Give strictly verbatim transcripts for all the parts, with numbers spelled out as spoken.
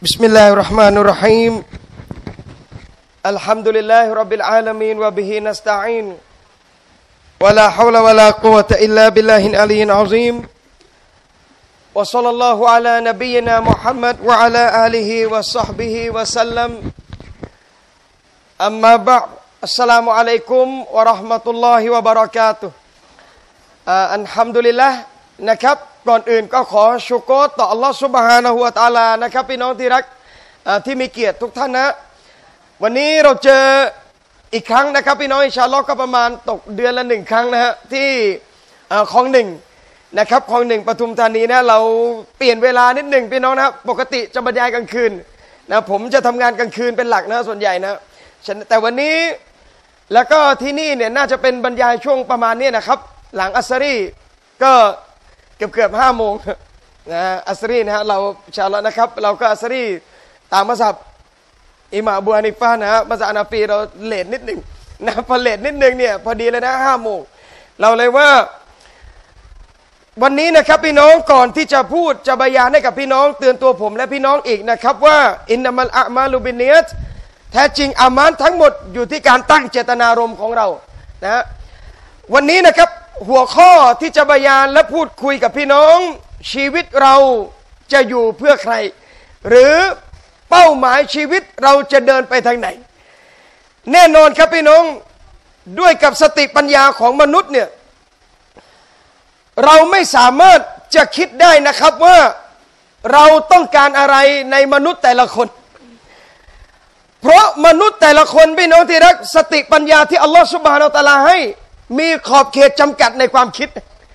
بسم الله الرحمن الرحيم الحمد لله رب العالمين وبه نستعين ولا حول ولا قوة إلا بالله العلي العظيم وصلى الله على نبينا محمد وعلى آله وصحبه وسلم أما بعد السلام عليكم ورحمة الله وبركاتهอัลฮัมดุลิลละห์นะครับก่อนอื่นก็ขอชุกรต่ออัลลอฮฺซุบฮานะฮูวะตะอาลานะครับพี่น้องที่รักที่มีเกียรติทุกท่านนะวันนี้เราเจออีกครั้งนะครับพี่น้องอินชาอัลลอฮ์ก็ประมาณตกเดือนละหนึ่งครั้งนะฮะที่คลองหนึ่งนะครับคลองหนึ่งปทุมธานีนะเราเปลี่ยนเวลานิดหนึ่งพี่น้องนะครับปกติจะบรรยายกลางคืนนะผมจะทำงานกลางคืนเป็นหลักนะส่วนใหญ่นะแต่วันนี้แล้วก็ที่นี่เนี่ยน่าจะเป็นบรรยายช่วงประมาณนี้นะครับหลังอัสรีก็เกือบเกือบห้าโมงนะอัสรีนะฮะเราชาวละนะครับเราก็อัสรีตามมัสยิดอิหม่ามอบูฮานิฟะห์นะฮะมัสยิดอานาฟีเราเลทนิดหนึ่งนะพอเลทนิดหนึ่งเนี่ยพอดีเลยนะห้าโมงเราเลยว่าวันนี้นะครับพี่น้องก่อนที่จะพูดจะบรรยายให้กับพี่น้องเตือนตัวผมและพี่น้องอีกนะครับว่าอินนัมัลอะมาลุบินนิยตแท้จริงอามานทั้งหมดอยู่ที่การตั้งเจตนารมณ์ของเรานะวันนี้นะครับหัวข้อที่จะบรรยายและพูดคุยกับพี่น้องชีวิตเราจะอยู่เพื่อใครหรือเป้าหมายชีวิตเราจะเดินไปทางไหนแน่นอนครับพี่น้องด้วยกับสติปัญญาของมนุษย์เนี่ยเราไม่สามารถจะคิดได้นะครับว่าเราต้องการอะไรในมนุษย์แต่ละคนเพราะมนุษย์แต่ละคนพี่น้องที่รักสติปัญญาที่อัลลอฮฺซุบฮานะฮูวะตะอาลาให้มีขอบเขตจำกัดในความคิด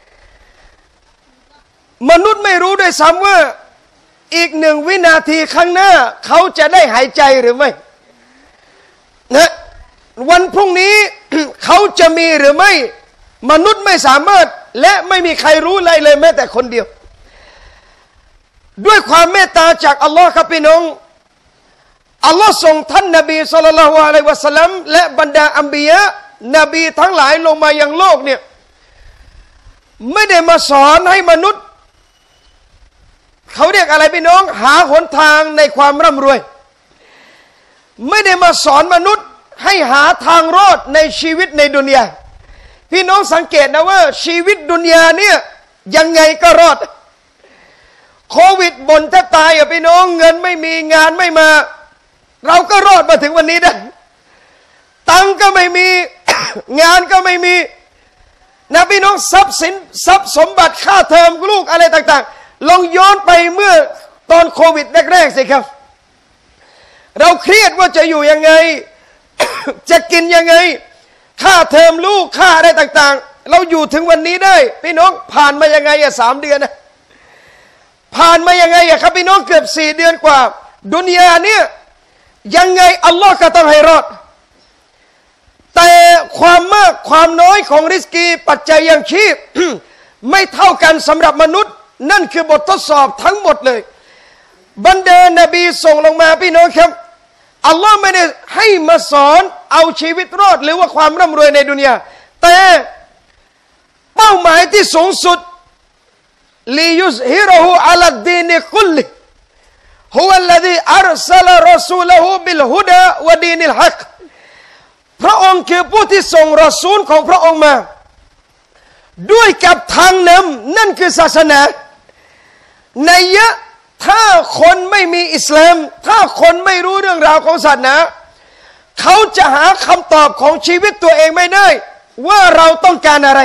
มนุษย์ไม่รู้ด้วยซ้ำว่าอีกหนึ่งวินาทีข้างหน้าเขาจะได้หายใจหรือไม่นะวันพรุ่งนี้ เขาจะมีหรือไม่มนุษย์ไม่สามารถและไม่มีใครรู้อะไรเลยแม้แต่คนเดียวด้วยความเมตตาจากอัลลอฮ์ครับพี่น้องอัลลอฮ์ส่งท่านนบีศ็อลลัลลอฮุอะลัยฮิวะซัลลัมและบรรดาอัมบิยะนบีทั้งหลายลงมายังโลกเนี่ยไม่ได้มาสอนให้มนุษย์เขาเรียกอะไรพี่น้องหาหนทางในความร่ำรวยไม่ได้มาสอนมนุษย์ให้หาทางรอดในชีวิตในดุนยาพี่น้องสังเกตนะว่าชีวิตดุนยาเนี่ยยังไงก็รอดโควิดบ่นแทบตายอ่ะพี่น้องเงินไม่มีงานไม่มาเราก็รอดมาถึงวันนี้ได้ตังก็ไม่มี งานก็ไม่มีนะพี่น้องทรัพย์สินทรัพย์สมบัติค่าเทอมลูกอะไรต่างๆลองย้อนไปเมื่อตอนโควิดแรกๆสิครับเราเครียดว่าจะอยู่ยังไง จะกินยังไงค่าเทอมลูกค่าอะไรต่างๆเราอยู่ถึงวันนี้ได้พี่น้องผ่านมายังไงอะสามเดือนนะผ่านมายังไงอะครับพี่น้องเกือบสี่เดือนกว่าดุนยาเนี่ยยังไงอัลลอฮ์ก็ต้องให้รอดแต่ความมากความน้อยของริสกีปัจจัยยังชีพ ไม่เท่ากันสำหรับมนุษย์นั่นคือบททดสอบทั้งหมดเลยบรรดานบีส่งลงมาพี่น้องครับอัลลอฮ์ไม่ได้ให้มาสอนเอาชีวิตรอดหรือว่าความร่ำรวยในดุนยาแต่เป้าหมายที่สูงสุดลิยุซฮิรหูอัลดีนิคุลลิฮุวัลลซีอัรซะลารอซูลหูบิลฮุดาวะดีนิลฮักพระองค์คือผู้ที่ส่งรอซูลของพระองค์มาด้วยกับทางนำนั่นคือศาสนาในยะถ้าคนไม่มีอิสลามถ้าคนไม่รู้เรื่องราวของศาสนาเขาจะหาคำตอบของชีวิตตัวเองไม่ได้ว่าเราต้องการอะไร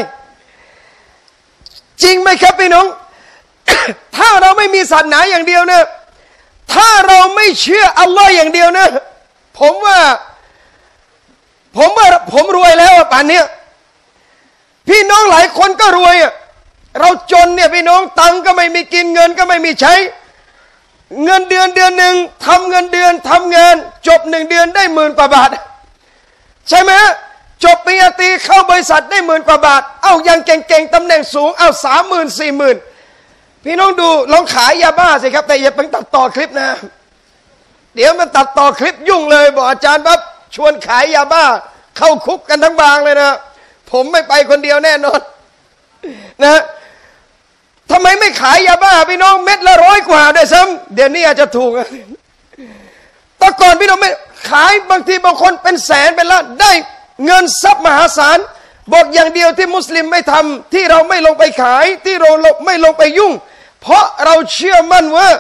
จริงไหมครับพี่น้อง ถ้าเราไม่มีศาสนาอย่างเดียวนะถ้าเราไม่เชื่ออัลลอฮ์อย่างเดียวนะผมว่าผมว่าผมรวยแล้วป่านนี้พี่น้องหลายคนก็รวยอ่ะเราจนเนี่ยพี่น้องตังก็ไม่มีกินเงินก็ไม่มีใช้เงินเดือนเดือนหนึ่งทำเงินเดือนทำงานจบหนึ่งเดือนได้หมื่นกว่าบาทใช่ไหมจบปริญญาตรีเข้าบริษัทได้หมื่นกว่าบาทเอายังเก่งๆตำแหน่งสูงเอาสามหมื่นสี่หมื่นพี่น้องดูลองขายยาบ้าสิครับแต่อย่าไปตัดต่อคลิปนะเดี๋ยวมันตัดต่อคลิปยุ่งเลยบอกอาจารย์ปั๊บชวนขายยาบ้าเข้าคุกกันทั้งบางเลยนะผมไม่ไปคนเดียวแน่นอนนะทำไมไม่ขายยาบ้าพี่น้องเม็ดละร้อยกว่าด้วยซ้ำเดี๋ยวนี้อาจจะถูกแต่ก่อนพี่น้องไม่ขายบางทีบางคนเป็นแสนเป็นล้านได้เงินทรัพย์มหาศาลบอกอย่างเดียวที่มุสลิมไม่ทำที่เราไม่ลงไปขายที่เราไม่ลงไปยุ่งเพราะเราเชื่อมั่นว่า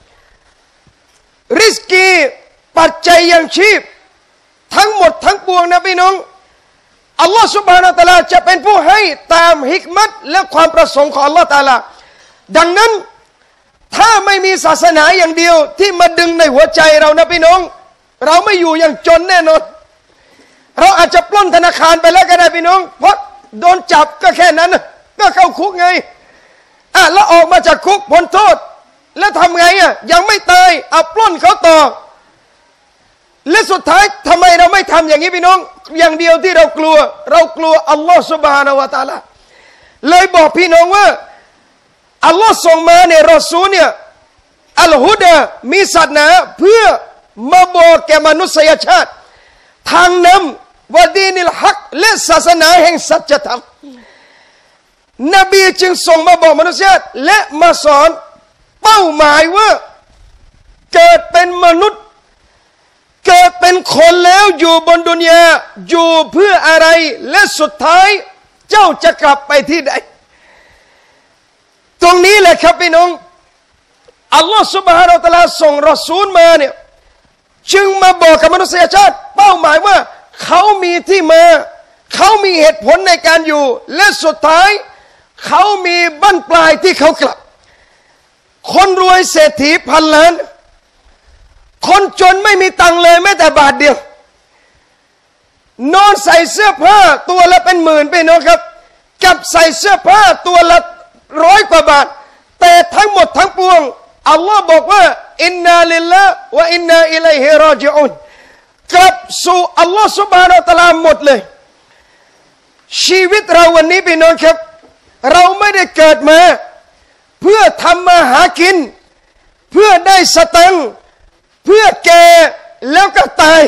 ริสกีปัจจัยยังชีพทั้งหมดทั้งปวงนะพี่น้องอัลลอฮฺซุบฮานะฮูวะตะอาลาจะเป็นผู้ให้ตามฮิกมัตและความประสงค์ของอัลลอฮฺตะอาลาดังนั้นถ้าไม่มีศาสนาอย่างเดียวที่มาดึงในหัวใจเรานะพี่น้องเราไม่อยู่อย่างจนแน่นอนเราอาจจะปล้นธนาคารไปแล้วก็ได้พี่น้องเพราะโดนจับก็แค่นั้นก็เข้าคุกไงอ่ะแล้วออกมาจากคุกพ้นโทษแล้วทำไงอ่ะยังไม่ตายเอาปล้นเขาต่อและสุดท้ายทำไมเราไม่ทำอย่างนี้พี่น้องอย่างเดียวที่เรากลัวเรากลัวอัลลอฮฺซุบฮานะฮูวะตะอาลาเลยบอกพี่น้องว่าอัลลอฮฺส่งมาในรอซูลเนี่ยอัลฮุดะมีศาสนาเพื่อมาบอกแก่มนุษยชาติทางนำวะดีนิลฮักและศาสนาแห่งสัจธรรมนบีจึงส่งมาบอกมนุษยชาติและมาสอนเป้าหมายว่าเกิดเป็นมนุษย์เกิดเป็นคนแล้วอยู่บนดุนยาอยู่เพื่ออะไรและสุดท้ายเจ้าจะกลับไปที่ใดตรงนี้แหละครับพี่น้องอัลลอฮฺซุบฮานะฮูวะตะอาลาส่งรอซูลมาเนี่ยจึงมาบอกกับมนุษยชาติเป้าหมายว่าเขามีที่มาเขามีเหตุผลในการอยู่และสุดท้ายเขามีบั้นปลายที่เขากลับคนรวยเศรษฐีพันล้านคนจนไม่มีตังเลยแม้แต่บาทเดียวนอนใส่เสื้อผ้าตัวละเป็นหมื่นไปน้องครับกับใส่เสื้อผ้าตัวละร้อยกว่าบาทแต่ทั้งหมดทั้งปวงอัลลอฮ์บอกว่าอินนาลิลลาห์วะอินนาอิลัยฮิรอญิอุนกลับสู่อัลลอฮ์ซุบฮานะฮูวะตะอาลาหมดเลยชีวิตเราวันนี้พี่น้องครับเราไม่ได้เกิดมาเพื่อทำมาหากินเพื่อได้สตังค์เพื่อแก่แล้วก็ตาย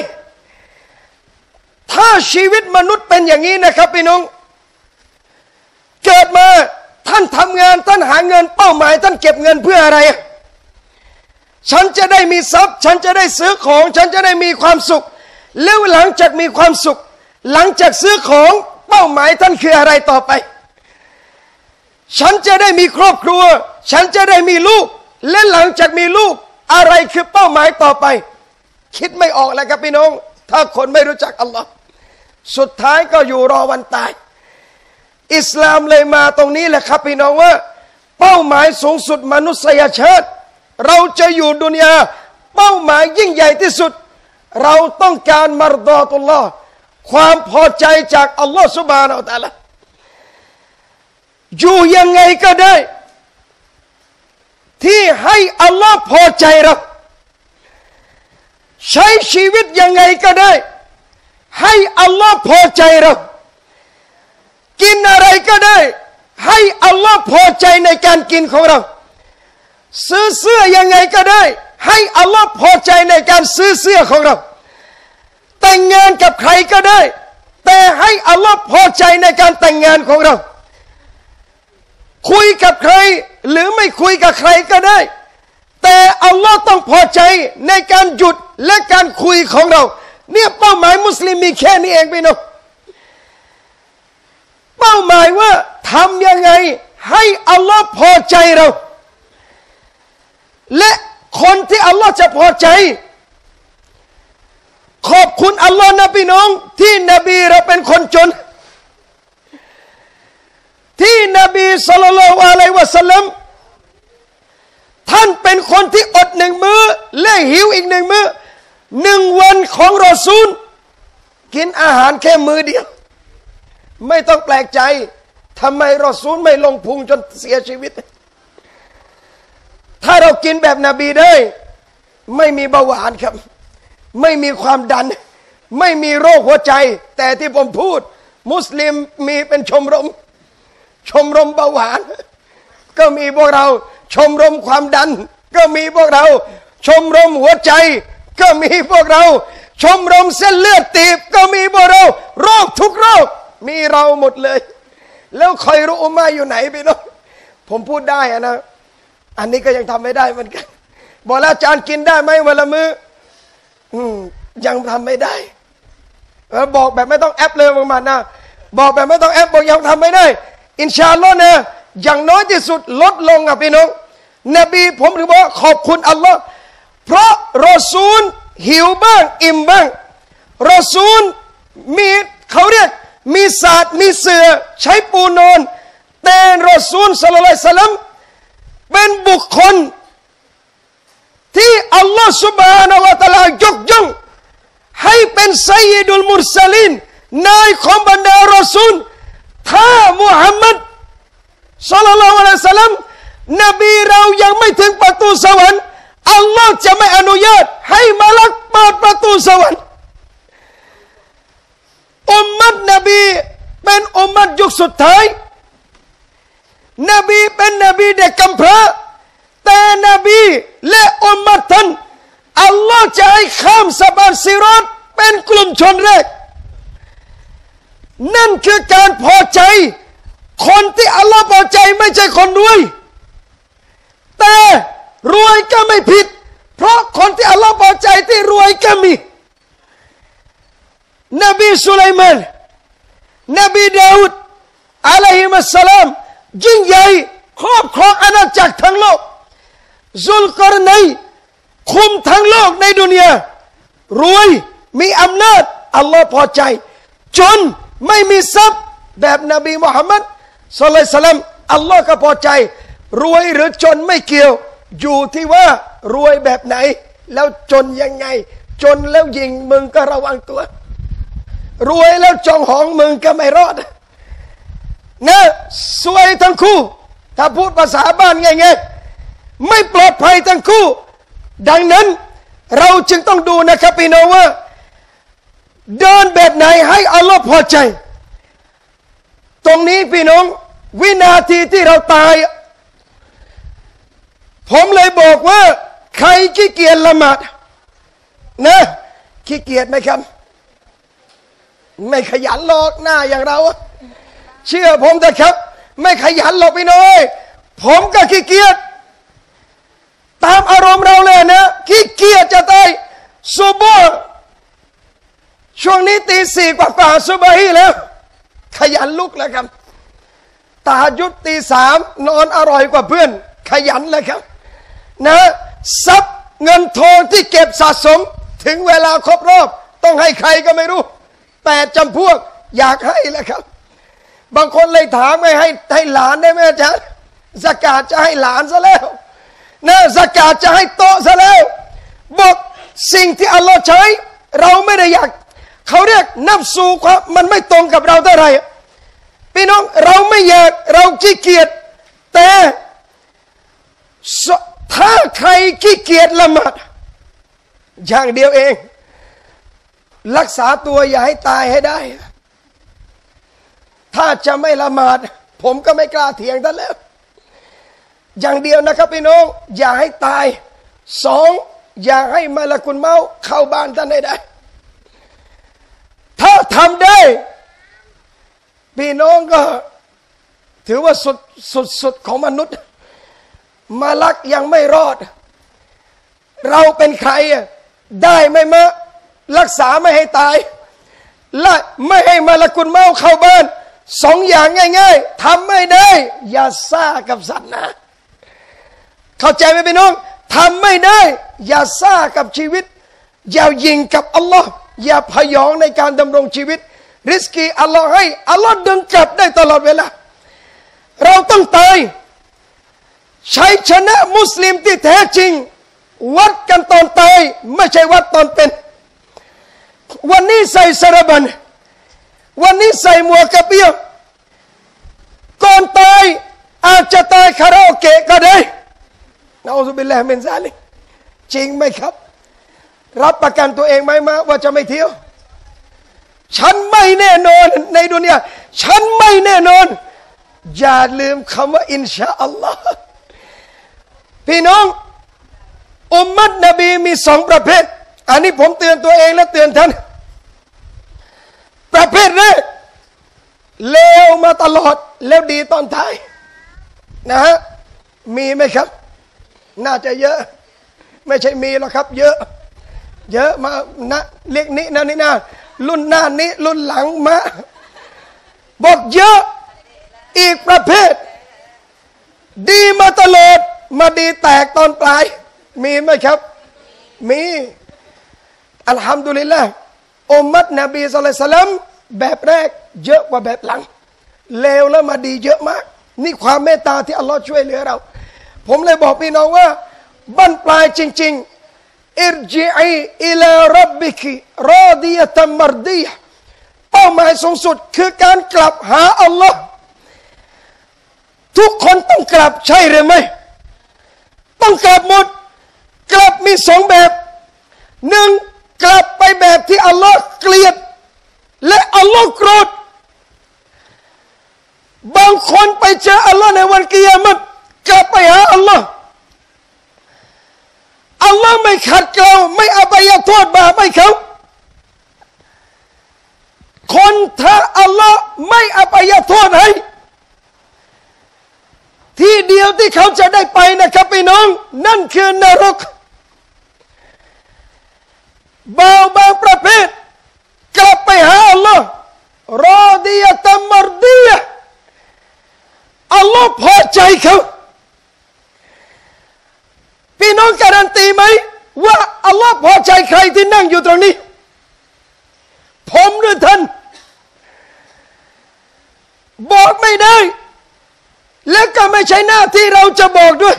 ถ้าชีวิตมนุษย์เป็นอย่างนี้นะครับพี่น้องเกิดมาท่านทำงานท่านหาเงินเป้าหมายท่านเก็บเงินเพื่ออะไรฉันจะได้มีทรัพย์ฉันจะได้ซื้อของฉันจะได้มีความสุขแล้วหลังจากมีความสุขหลังจากซื้อของเป้าหมายท่านคืออะไรต่อไปฉันจะได้มีครอบครัวฉันจะได้มีลูกและหลังจากมีลูกอะไรคือเป้าหมายต่อไปคิดไม่ออกแล้วครับพี่น้องถ้าคนไม่รู้จักอัลลอฮ์สุดท้ายก็อยู่รอวันตายอิสลามเลยมาตรงนี้แหละครับพี่น้องว่าเป้าหมายสูงสุดมนุษยชาติเราจะอยู่ดุนยาเป้าหมายยิ่งใหญ่ที่สุดเราต้องการมารดอตุลลอฮ์ความพอใจจากอัลลอฮ์ซุบฮานะฮูวะตะอาลาอยู่ยังไงก็ได้ที่ให้อัลลอฮ์พอใจเราใช้ชีวิตยังไงก็ได้ให้อัลลอฮ์พอใจเรากินอะไรก็ได้ให้อัลลอฮ์พอใจในการกินของเราซื้อเสื้อยังไงก็ได้ให้อัลลอฮ์พอใจในการซื้อเสื้อของเราแต่งงานกับใครก็ได้แต่ให้อัลลอฮ์พอใจในการแต่งงานของเราคุยกับใครหรือไม่คุยกับใครก็ได้แต่อัลลอฮ์ต้องพอใจในการหยุดและการคุยของเราเนี่ยเป้าหมายมุสลิมมีแค่นี้เองพี่น้องเป้าหมายว่าทำยังไงให้อัลลอฮ์พอใจเราและคนที่อัลลอฮ์จะพอใจขอบคุณอัลลอฮ์นะพี่น้องที่นบีเราเป็นคนจนที่นบีศ็อลลัลลอฮุอะลัยฮิวะซัลลัมท่านเป็นคนที่อดหนึ่งมื้อและหิวอีกหนึ่งมื้อหนึ่งวันของรอซูลกินอาหารแค่มื้อเดียวไม่ต้องแปลกใจทำไมรอซูลไม่ลงพุงจนเสียชีวิตถ้าเรากินแบบนบีได้ไม่มีเบาหวานครับไม่มีความดันไม่มีโรคหัวใจแต่ที่ผมพูดมุสลิมมีเป็นชมรมชมรมเบาหวานก็มีพวกเราชมรมความดันก็มีพวกเราชมรมหัวใจก็มีพวกเราชมรมเส้นเลือดตีบก็มีพวกเราโรคทุกโรคมีเราหมดเลยแล้วคอยรู้อุมาอยู่ไหนพี่น้องผมพูดได้อะนะอันนี้ก็ยังทำไม่ได้เหมือนกันบอกแล้วอาจารย์กินได้ไหมวันละมื้ออืมยังทำไม่ได้บอกแบบไม่ต้องแอปเลยประมาณนะบอกแบบไม่ต้องแอปบอกยังทำไม่ได้อินชาอัลลอฮ์นะอย่างน้อยที่สุดลดลงอ่ะพี่น้องนบีผมถึงบอกขอบคุณอัลลอฮ์เพราะรอซูลหิวบ้างอิ่มบ้างรอซูลมีเขาเรียกมีศาสตร์มีเสือใช้ปูนอนแต่รอซูลศ็อลลัลลอฮุอะลัยฮิวะซัลลัมเป็นบุคคลที่อัลลอฮ์ سبحانه และ تعالى ยกย่องให้เป็นซัยยิดุลมุรสลีนนายของบรรดารอซูลถ้ามุฮัมมัดศ็อลลัลลอฮุอะลัยฮิวะซัลลัมนบีเรายังไม่ถึงประตูสวรรค์อัลลอฮ์จะไม่อนุญาตให้มลาอิกะฮ์เปิดประตูสวรรค์อุมมัตนบีเป็นอุมมัตยุคสุดท้ายนบีเป็นนบีเด็กกำพร้าแต่นบีและอุมมัตท่านอัลลอฮ์จะให้ข้ามสะพานซิรอตเป็นกลุ่มชนแรกนั่นคือการพอใจคนที่อัลลอฮ์พอใจไม่ใช่คนรวยแต่รวยก็ไม่ผิดเพราะคนที่อัลลอฮ์พอใจที่รวยก็มีนบีสุไลมานนบีดาอูดอะลัยฮิมัสสลามยิ่งใหญ่ครอบครองอาณาจักรทั้งโลกซุลกัรนัยน์คุมทั้งโลกในดุนยารวยมีอำนาจอัลลอฮ์พอใจจนไม่มีทรัพย์แบบนบีมุฮัมมัดศ็อลลัลลอฮุอะลัยฮิวะซัลลัมอัลลอฮ์ก็พอใจรวยหรือจนไม่เกี่ยวอยู่ที่ว่ารวยแบบไหนแล้วจนยังไงจนแล้วยิงมึงก็ระวังตัวรวยแล้วจองหองมึงก็ไม่รอดนะสวยทั้งคู่ถ้าพูดภาษาบ้านง่ายๆไม่ปลอดภัยทั้งคู่ดังนั้นเราจึงต้องดูนะครับพี่น้องว่าเดินแบบไหนให้อัลลอฮ์พอใจตรงนี้พี่น้องวินาทีที่เราตายผมเลยบอกว่าใครขี้เกียจละหมาดนะขี้เกียจไหมครับไม่ขยันหรอกหน้าอย่างเราเชื่อผมเถอะครับไม่ขยันหรอกพี่น้อยผมก็ขี้เกียจตามอารมณ์เราเลยนะขี้เกียจจะตายซุบฮ์ช่วงนี้ตีสี่กว่าๆซุบฮีแล้วขยันลุกแล้วครับตะฮัจญุดตีสามนอนอร่อยกว่าเพื่อนขยันเลยครับนะทรัพย์เงินทองที่เก็บสะสมถึงเวลาครบรอบต้องให้ใครก็ไม่รู้แปดจำพวกอยากให้แล้วครับบางคนเลยถามไม่ให้ให้หลานได้ไหมอาจารย์ซะกาตจะให้หลานซะแล้วนะซะกาตจะให้โตซะแล้วบอกสิ่งที่อัลลอฮ์ใช้เราไม่ได้อยากเขาเรียกนับสูความมันไม่ตรงกับเราเท่าไหร่พี่น้องเราไม่อยากเราขี้เกียจแต่ถ้าใครขี้เกียจละหมาดอย่างเดียวเองรักษาตัวอย่าให้ตายให้ได้ถ้าจะไม่ละหมาดผมก็ไม่กล้าเถียงท่านแล้วอย่างเดียวนะครับพี่น้องอย่าให้ตายสองอย่าให้มาละกุลเมาเข้าบ้านท่านให้ได้ถ้าทำได้พี่น้องก็ถือว่าสุดสุดสุดของมนุษย์มาลักยังไม่รอดเราเป็นใครได้ไหมมะรักษาไม่ให้ตายและไม่ให้มาละกุลเมาเข้าบ้านสองอย่างง่ายๆทำไม่ได้อย่าซ่ากับสัตว์นะเข้าใจไหมพี่น้องทำไม่ได้อย่าซ่ากับชีวิตอย่ายิงกับอัลลอฮ์อย่าพยองในการดำรงชีวิตริสกีอัลลอฮ์ให้อัลลอฮ์ดึงกลับได้ตลอดเวลาเราต้องตายชัยชนะมุสลิมที่แท้จริงวัดกันตอนตายไม่ใช่วัดตอนเป็นวันนี้ใส่สารบัญวันนี้ใส่หมวกกระเปี้ยวก่อนตายอาจจะตายคาราโอเกะก็ได้นะอูซุบิลลาฮิมินซาลิกจริงไหมครับรับประกันตัวเองไหมมาว่าจะไม่เที่ยวฉันไม่แน่นอนในดุนยาฉันไม่แน่นอนอย่าลืมคำว่าอินชาอัลลอฮ์พี่น้องอุมมัตนบีมีสองประเภทอันนี้ผมเตือนตัวเองและเตือนท่านประเภทแรกเลวมาตลอดแล้วดีตอนท้ายนะฮะมีไหมครับน่าจะเยอะไม่ใช่มีหรอกครับเยอะเยอะมานะเรียกนี้นะนี่นะรุ่นหน้านี้รุ่นหลังมาบอกเยอะอีกประเภทดีมาตลอดมาดีแตกตอนปลายมีไหมครับมีอัลฮัมดุลิลละห์อุมมัตนบีศ็อลลัลลอฮุอะลัยฮิวะซัลลัมแบบแรกเยอะกว่าแบบหลังเลวแล้วมาดีเยอะมากนี่ความเมตตาที่อัลลอฮ์ช่วยเหลือเราผมเลยบอกพี่น้องว่าบั้นปลายจริงๆอิรจิอีอิลารับบิกิรอดียะตัมมารดียะเป้าหมายสูงสุดคือการกลับหาอัลลอฮ์ทุกคนต้องกลับใช่หรือไม่ต้องกลับหมดกลับมีสองแบบหนึ่งกลับไปแบบที่อัลลอฮ์เกลียดและอัลลอฮ์โกรธบางคนไปเจออัลลอฮ์ในวันกิยามะฮ์กลับไปหาอัลลอฮ์อัลลอฮ์ไม่ขัดเกลาไม่อภัยโทษบาปให้เขาคนถ้าอัลลอฮ์ไม่อภัยโทษให้ที่เดียวที่เขาจะได้ไปนะครับพี่น้องนั่นคือนรกบางบางประเภทกลับไปหาอัลลอฮ์รอดียะตัมมารดียะอัลลอฮ์พอใจเขาพี่น้องการันตีไหมว่าอัลลอฮ์พอใจใครที่นั่งอยู่ตรงนี้ผมหรือท่านบอกไม่ได้และก็ไม่ใช่หน้าที่เราจะบอกด้วย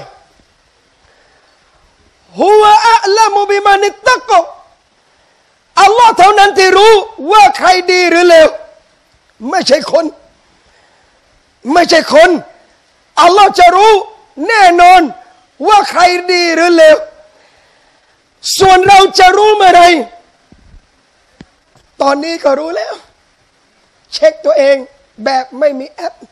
ฮุวะอะละมุบิมานิตตะกออัลลอฮ์เท่านั้นที่รู้ว่าใครดีหรือเลวไม่ใช่คนไม่ใช่คนอัลลอฮ์จะรู้แน่นอนว่าใครดีหรือเลวส่วนเราจะรู้เมื่อไรตอนนี้ก็รู้แล้วเช็คตัวเองแบบไม่มีแอป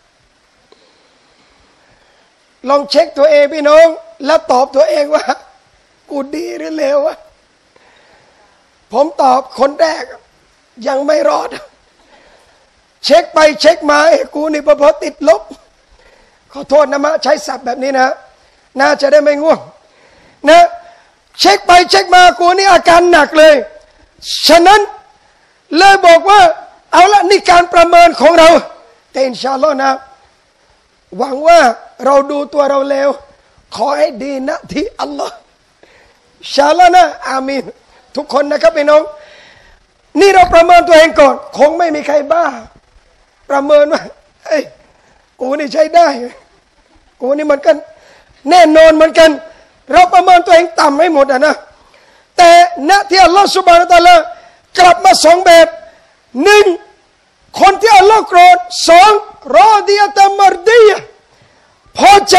ลองเช็คตัวเองพี่น้องแล้วตอบตัวเองว่ากูดีหรือเลววะผมตอบคนแรกยังไม่รอดเช็คไปเช็คมาไอ้กูนี่พอติดลบขอโทษนะมะใช้ศัพท์แบบนี้นะน่าจะได้ไม่ง่วงนะเช็คไปเช็คมากูนี่อาการหนักเลยฉะนั้นเลยบอกว่าเอาละนี่การประเมินของเราแต่อินชาอัลลอฮ์นะหวังว่าเราดูตัวเราเลวขอให้ดีนะที่อัลลอฮ์อินชาอัลลอฮ์นะอามีนทุกคนนะครับพี่น้องนี่เราประเมินตัวเองก่อนคงไม่มีใครบ้าประเมินว่าเอ้ยกูนี่ใช้ได้กูนี่มันกันแน่นอนเหมือนกันเราประเมินตัวเองต่ำให้หมดอ่ะนะแต่ณที่อัลลอฮฺซุบฮานะฮูวะตะอาลากลับมาสองแบบหนึ่งคนที่อัลลอฮฺโกรธสองรอดียะตัมมารดียะพอใจ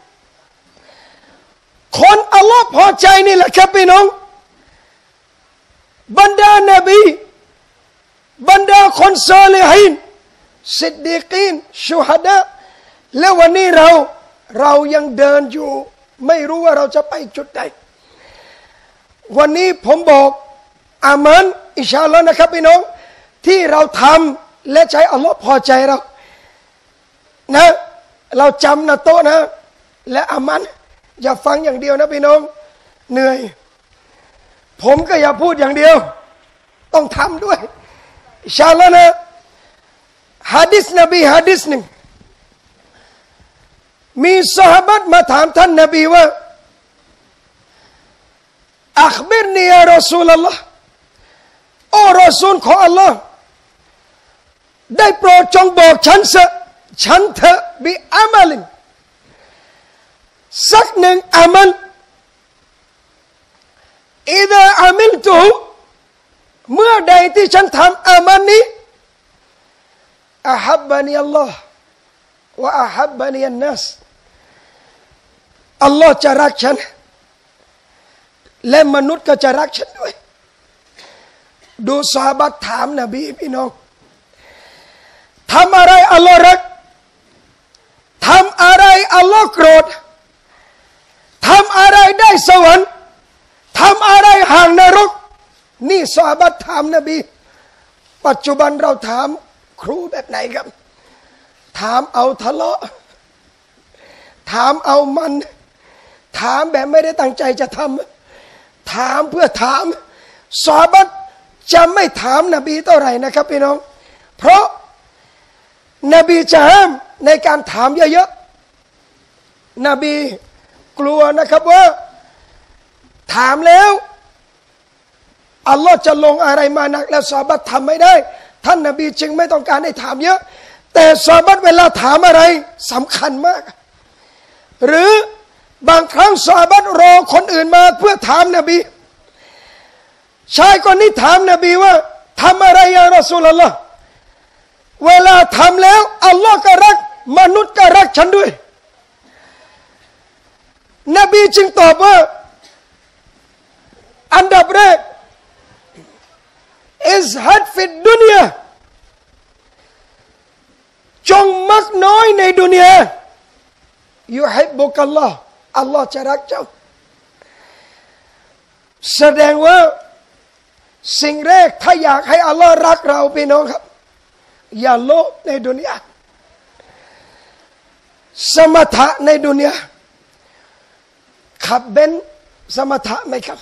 คนอัลลอฮฺพอใจนี่แหละครับพี่น้องบรรดานบีบรรดาคนซอลิฮีนซิดดีกีนชูฮดะและวันนี้เราเรายังเดินอยู่ไม่รู้ว่าเราจะไปจุดใดวันนี้ผมบอกอามันอินชาอัลลอฮ์นะครับพี่น้องที่เราทำและใจอัลลอฮ์พอใจเรานะเราจำนะโตนะและอามันอย่าฟังอย่างเดียวนะพี่น้องเหนื่อยผมก็อย่าพูดอย่างเดียวต้องทำด้วยอินชาอัลลอฮ์นะหะดีษนบีหะดีษหนึ่งมีซอฮาบะห์มาถามท่านนบีว่าอัคบิรนียารอซูลอัลลอฮ์โอ้รอซูลของอัลลอฮ์ได้โปรดจงบอกฉันเถอะฉันเถอะบิอามัลินสักหนึ่งอามัลอิดะอามิลตุเมื่อใดที่ฉันทำอามัลนี้อะฮับบะนีอัลลอฮ์วะอะฮับบะนีอันนัสอัลลอฮ์จะรักฉันและมนุษย์ก็จะรักฉันด้วยดูซอฮาบะห์ถามนบีพี่น้องทำอะไรอัลลอฮ์รักทำอะไรอัลลอฮ์โกรธทำอะไรได้สวรรค์ทำอะไรห่างนรกนี่ซอฮาบะห์ถามนบีปัจจุบันเราถามครูแบบไหนครับถามเอาทะเลาะถามเอามันถามแบบไม่ได้ตั้งใจจะทำถามเพื่อถามซอฮาบะห์จะไม่ถามนบีเท่าไหร่นะครับพี่น้องเพราะนบีจะห้ามในการถามเยอะๆนบีกลัวนะครับว่าถามแล้วอัลลอฮ์จะลงอะไรมาหนักแล้วซอฮาบะห์ทำไม่ได้ท่านนบีจึงไม่ต้องการให้ถามเยอะแต่ซอฮาบะห์เวลาถามอะไรสำคัญมากหรือบางครั้งซอฮาบะห์รอคนอื่นมาเพื่อถามนบีชายคนนี้ถามนบีว่าทำอะไรยารอซูลุลลอฮ์เวลาทำแล้วอัลลอฮ์ก็รักมนุษย์ก็รักฉันด้วยนบีจึงตอบว่าอันดับแรกอิซฮัดฟิดดุนยาจงมักน้อยในดุนยายุฮิบบุกัลลอฮ์อัลลอฮ์จะรักเจ้าแสดงว่าสิ่งแรกถ้าอยากให้อัลลอฮ์รักเราพี่น้องครับอย่าโลภในดุนยาสมถะในดุนยาขับเบนซ์สมถะไหมครับ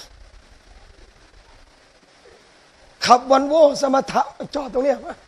ขับวันโวสมถะจอดตรงนี้มา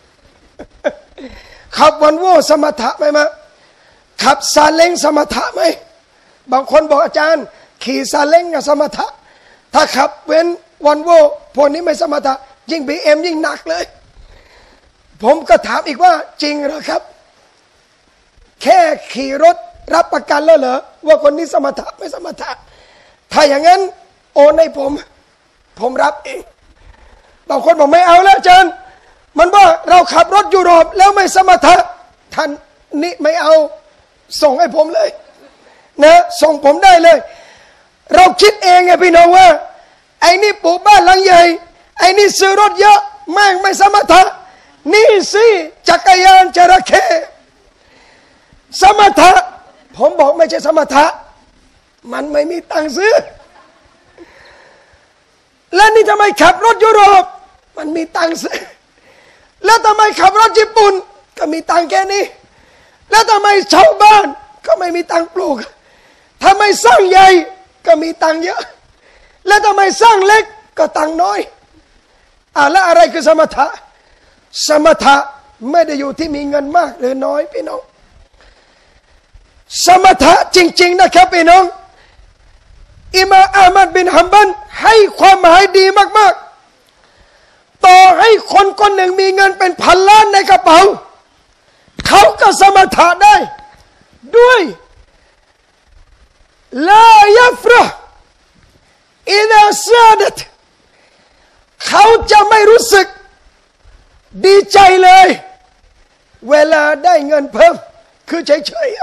ขับวันโวสมถะไหมมาขับซาเล้งสมถะไหมบางคนบอกอาจารย์ขี่ซาเล้งกับสมถะถ้าขับเว้นวันโวพวกนี้ไม่สมถะยิ่งบีเอ็มยิ่งหนักเลยผมก็ถามอีกว่าจริงเหรอครับแค่ขี่รถรับประกันแล้วเหรอว่าคนนี้สมถะไม่สมถะถ้าอย่างนั้นโอนให้ผมผมรับเองบางคนบอกไม่เอาแล้วอาจารย์มันว่าเราขับรถยุโรปแล้วไม่สมถะท่านนี่ไม่เอาส่งให้ผมเลยนะส่งผมได้เลยเราคิดเองไงพี่น้องว่าไอ้นี่ปลูกบ้านหลังใหญ่ไอ้นี่ซื้อรถเยอะแม่งไม่สมถะนี่สิจักรยานจระเข้สมถะผมบอกไม่ใช่สมถะมันไม่มีตังค์ซื้อแล้วนี่ทำไมขับรถยุโรปมันมีตังค์ซื้อแล้วทำไมขับรถญี่ปุ่นก็มีตังค์แค่นี้แล้วทำไมชาวบ้านก็ไม่มีตังค์ปลูกทำไมสร้างใหญ่ก็มีตังค์เยอะแล้วทำไมสร้างเล็กก็ตังค์น้อยอ่ะแล้วอะไรคือสมถะสมถะไม่ได้อยู่ที่มีเงินมากหรือน้อยพี่น้องสมถะจริงๆนะครับพี่น้องอิมามอะห์มัดบินฮัมบัลให้ความหมายดีมากๆต่อให้คนคนหนึ่งมีเงินเป็นพันล้านในกระเป๋าเขาก็สมถะได้ด้วยลายัฟรห์อิดะซาดัตเขาจะไม่รู้สึกดีใจเลยเวลาได้เงินเพิ่มคือเฉย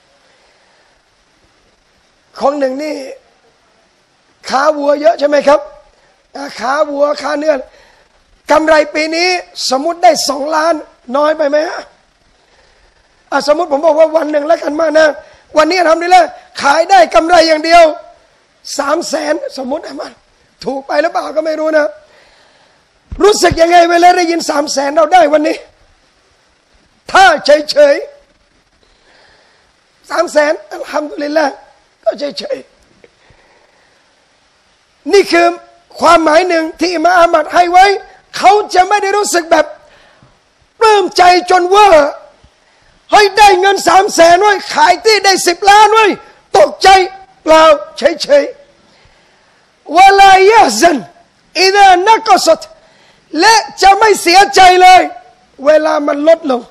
ๆของหนึ่งนี่ขาวัวเยอะใช่ไหมครับขาวัวขาเนื้อกำไรปีนี้สมมติได้สองล้านน้อยไปไหมฮะสมมติผมบอกว่าวันหนึ่งแล้วกันมานะวันนี้ทำได้แล้วขายได้กำไรอย่างเดียวสามแสนสมมตินะมันถูกไปหรือเปล่าก็ไม่รู้นะรู้สึกยังไงเวลาได้ยินสามแสนเราได้วันนี้ถ้าเฉยๆสามแสนอัลฮัมดุลิลละห์ก็เฉยๆนี่คือความหมายหนึ่งที่อิมามอะห์มัดให้ไว้เขาจะไม่ได้รู้สึกแบบปลื้มใจจนว่าเฮ้ยได้เงินสามแสนไว้ขายที่ได้สิบล้านไว้ตกใจเปล่าเฉยๆวะลายะซันอิดะนักษัตและจะไม่เสียใจเลยเวลามันลดลง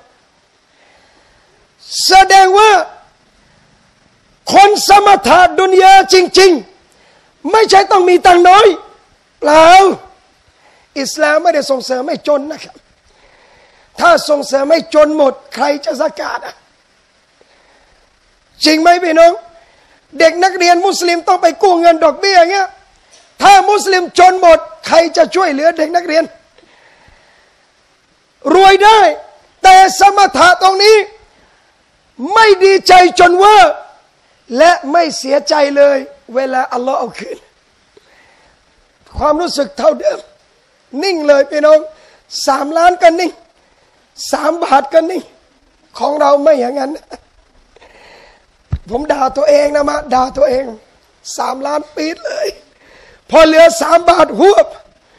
แสดงว่าคนสมถะดุนยาจริงๆไม่ใช่ต้องมีตังน้อยเปล่าอิสลามไม่ได้ส่งเสริมให้จนนะครับถ้าส่งเสริมให้จนหมดใครจะซะกาตอ่ะจริงไหมพี่น้องเด็กนักเรียนมุสลิมต้องไปกู้เงินดอกเบี้ยเงี้ยถ้ามุสลิมจนหมดใครจะช่วยเหลือเด็กนักเรียนรวยได้แต่สมถะตรงนี้ไม่ดีใจจนว่าและไม่เสียใจเลยเวลาอัลลอฮ์เอาคืนความรู้สึกเท่าเดิมนิ่งเลยพี่น้องสามล้านก็นิ่งสามบาทก็นิ่งของเราไม่อย่างนั้นผมด่าตัวเองนะมาด่าตัวเองสามล้านปีดเลยพอเหลือสามบาทหวบ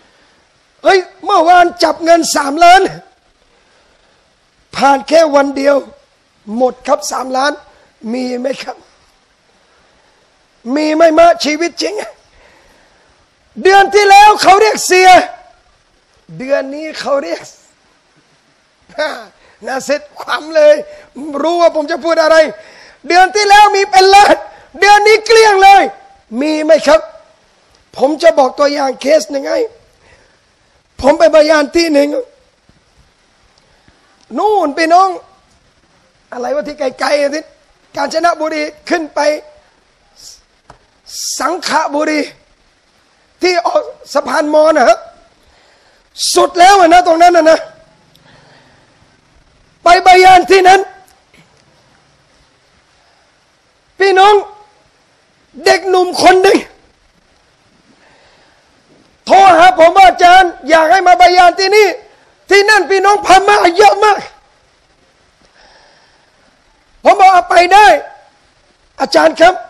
เฮ้ยเมื่อวานจับเงินสามล้านผ่านแค่วันเดียวหมดครับสามล้านมีไหมครับมีไหมมาชีวิตจริงเดือนที่แล้วเขาเรียกเสียเดือนนี้เขาเรียกน่าเสียความเลยรู้ว่าผมจะพูดอะไรเดือนที่แล้วมีเป็นล้านเดือนนี้เกลี้ยงเลยมีไหมครับผมจะบอกตัวอย่างเคสหนึ่งไงผมไปบรรยายที่หนึ่งนู่นพี่น้องอะไรว่าที่ไกลๆที่กาญจนบุรีขึ้นไปสังขบุรีที่ออกสะพานมอนะฮะสุดแล้วนะตรงนั้นนะนะไปบรรยายที่นั้นพี่น้องเด็กหนุ่มคนหนึ่งโทรหาผมว่าอาจารย์อยากให้มาบรรยายที่นี่ที่นั่นพี่น้องพม่าเยอะมากผมบอกเอาไปได้อาจารย์ครับ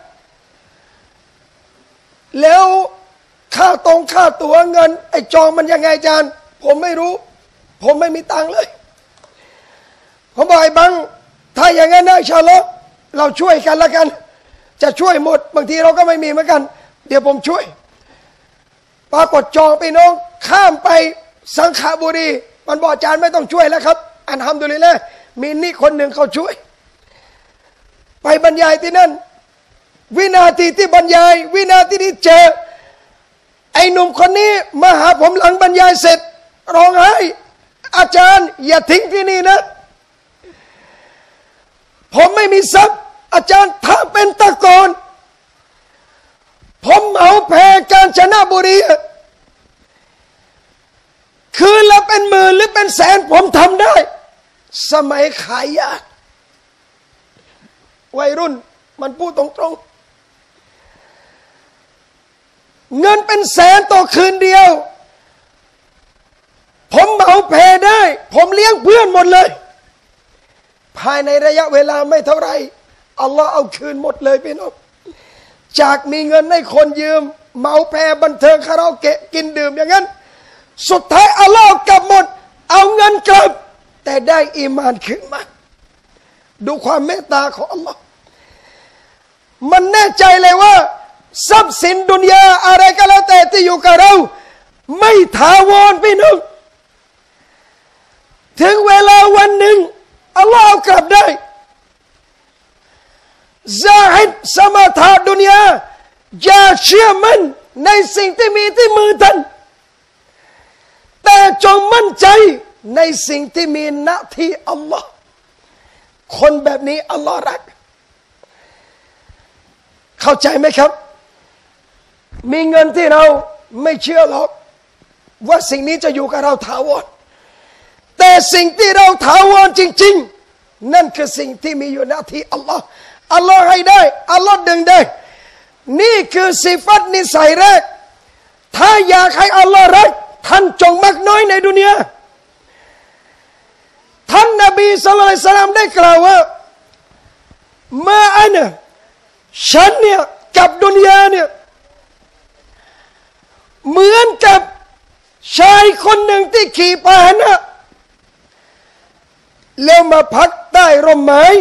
แล้วค่าตรงค่าตั๋วเงินไอ้จองมันยังไงอาจารย์ผมไม่รู้ผมไม่มีตังค์เลยผมบอกไอ้บังถ้าอย่างนั้นนะอินชาอัลลอฮ์เราช่วยกันละกันจะช่วยหมดบางทีเราก็ไม่มีเหมือนกันเดี๋ยวผมช่วยปรากฏจองพี่น้องข้ามไปสังขบุรีมันบอกอาจารย์ไม่ต้องช่วยแล้วครับอัลฮัมดุลิลละห์มีนี่คนหนึ่งเขาช่วยไปบรรยายที่นั่นวินาทีที่บรรยายวินาทีที่เจอไอ้หนุ่มคนนี้มาหาผมหลังบรรยายเสร็จร้องไห้อาจารย์อย่าทิ้งที่นี่นะผมไม่มีทรัพย์อาจารย์ถ้าเป็นตะกอนผมเหมาแพกาญจนบุรีคืนละเป็นหมื่นหรือเป็นแสนผมทำได้สมัยขายยาวัยรุ่นมันพูดตรงๆเงินเป็นแสนต่อคืนเดียวผมเหมาแพได้ผมเลี้ยงเพื่อนหมดเลยภายในระยะเวลาไม่เท่าไรอัลลอฮ์เอาคืนหมดเลยพี่น้องจากมีเงินให้คนยืมเหมาแพบันเทิงคาราโอเกะกินดื่มอย่างนั้นสุดท้ายอัลลอฮ์กลับหมดเอาเงินกลับแต่ได้อีมานขึ้นมาดูความเมตตาของอัลลอฮ์มันแน่ใจเลยว่าทรัพย์สินดุนยาอะไรก็แล้วแต่ที่อยู่กับเราไม่ถาวรพี่น้องถึงเวลาวันหนึ่งอัลลอฮ์เอากลับได้ซาฮิดสมถะดุนยาอย่าเชื่อมั่นในสิ่งที่มีที่มือท่านแต่จงมั่นใจในสิ่งที่มีหน้าที่อัลลอฮ์คนแบบนี้อัลลอฮ์รักเข้าใจไหมครับมีเงินที่เราไม่เชื่อหรอกว่าสิ่งนี้จะอยู่กับเราถาวรแต่สิ่งที่เราถาวรจริงๆนั่นคือสิ่งที่มีอยู่หน้าที่อัลลอฮ์อัลลอฮ์ให้ได้อัลลอฮ์ดึงได้นี่คือสิฟัตนิสัยแรกถ้าอยากให้อัลลอฮ์รักท่านจงมักน้อยในดุนยาท่านนบีศ็อลลัลลอฮุอะลัยฮิวะซัลลัมได้กล่าวว่ามาอันฉันเนี่ยกับดุนยาเนี่ยเหมือนกับชายคนหนึ่งที่ขี่พาหนะแล้วมาพักใต้ร่มไม้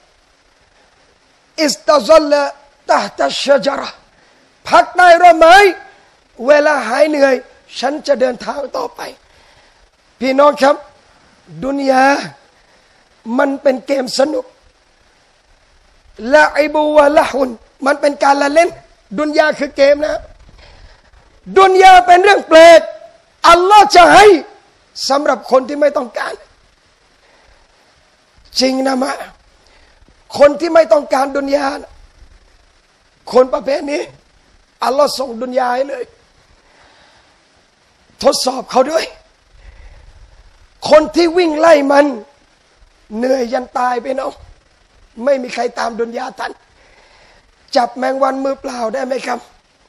อิสตาซัลละตะฮ์ตัชชะญะเราะห์พักใต้ร่มไม้เวลาหายเหนื่อยฉันจะเดินทางต่อไปพี่น้องครับดุนยามันเป็นเกมสนุกละอิบุวะละฮุนมันเป็นการละเล่นดุนยาคือเกมนะดุนยาเป็นเรื่องแปลกอัลลอฮ์จะให้สำหรับคนที่ไม่ต้องการจริงนะมะคนที่ไม่ต้องการดุนยาคนประเภทนี้อัลลอฮ์ส่งดุนยาให้เลยทดสอบเขาด้วยคนที่วิ่งไล่มันเหนื่อยยันตายไปเนาะไม่มีใครตามดุนยาทันจับแมงวันมือเปล่าได้ไหมครับ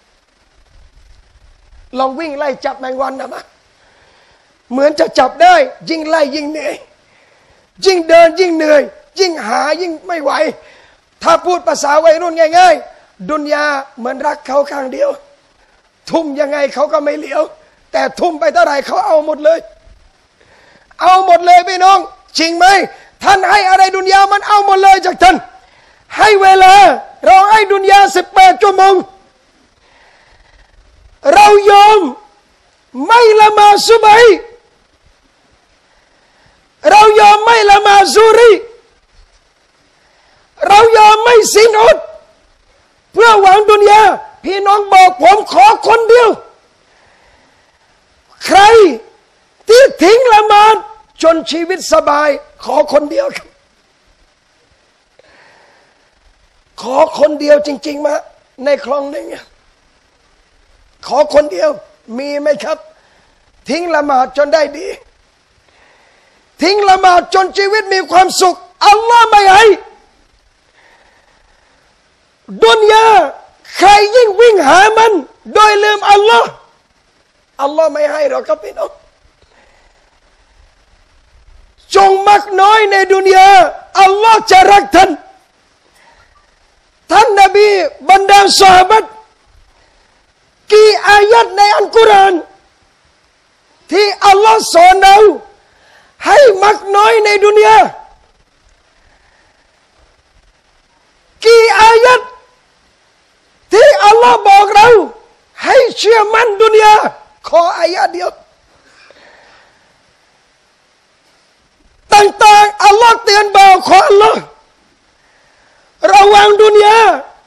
ลองวิ่งไล่จับแมงวันนะมะเหมือนจะจับได้ยิ่งไล่ยิ่งเหนื่อยยิ่งเดินยิ่งเหนื่อยยิ่งหายิ่งไม่ไหวถ้าพูดภาษาวัยรุ่นง่ายๆดุนยาเหมือนรักเขาข้างเดียวทุ่มยังไงเขาก็ไม่เหลียวแต่แต่ทุ่มไปเท่าไหร่เขาเอาหมดเลยเอาหมดเลยพี่น้องจริงไหมท่านให้อะไรดุนยามันเอาหมดเลยจากท่านให้เวลาเราให้ดุนยาสิบแปดชั่วโมงเรายอมไม่ละหมาดซุบฮีเรายอมไม่ละหมาดซุรีเรายอมไม่สินอดเพื่อหวังดุนยาพี่น้องบอกผมขอคนเดียวใครที่ทิ้งละหมาดจนชีวิตสบายขอคนเดียวครับขอคนเดียวจริงๆมาในคลองนึงขอคนเดียวมีไหมครับทิ้งละหมาดจนได้ดีทิ้งละหมาดจนชีวิตมีความสุขอัลลอฮ์ไม่ให้ดุนยาใครยิ่งวิ่งหามันโดยลืมอัลลอฮ์อัลลอฮ์ไม่ให้หรอกครับพี่น้องจงมักน้อยในดุนยาอัลลอฮ์จะรักท่านท่านนบีบรรดาซอฮาบะห์กี่อายัดในอัลกุรอานที่อัลลอฮ์สอนเราให้มักน้อยในดุนยากี่อายัดที่อัลลอฮ์บอกเราให้เชื่อมั่นดุนยาขออายะเดียวต่างๆอัลลอฮ์เตือนบ่าวของอัลลอฮ์ระวังดุนยา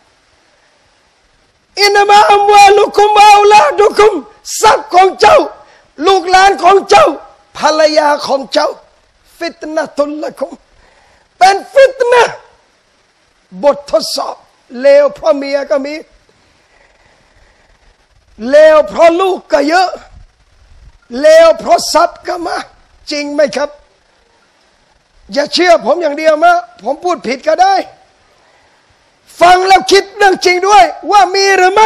อินนามะอัมวาลุคุมวะออลาดุคุมทรัพย์ของเจ้าลูกหลานของเจ้าภรรยาของเจ้าฟิตนะตุลละคุมเป็นฟิตนะห์บททดสอบเลวเพราะเมียก็มีเลวเพราะลูกก็เยอะเลวเพราะทรัพย์ก็มาจริงไหมครับอย่าเชื่อผมอย่างเดียวมาผมพูดผิดก็ได้ฟังแล้วคิดเรื่องจริงด้วยว่ามีหรือไม่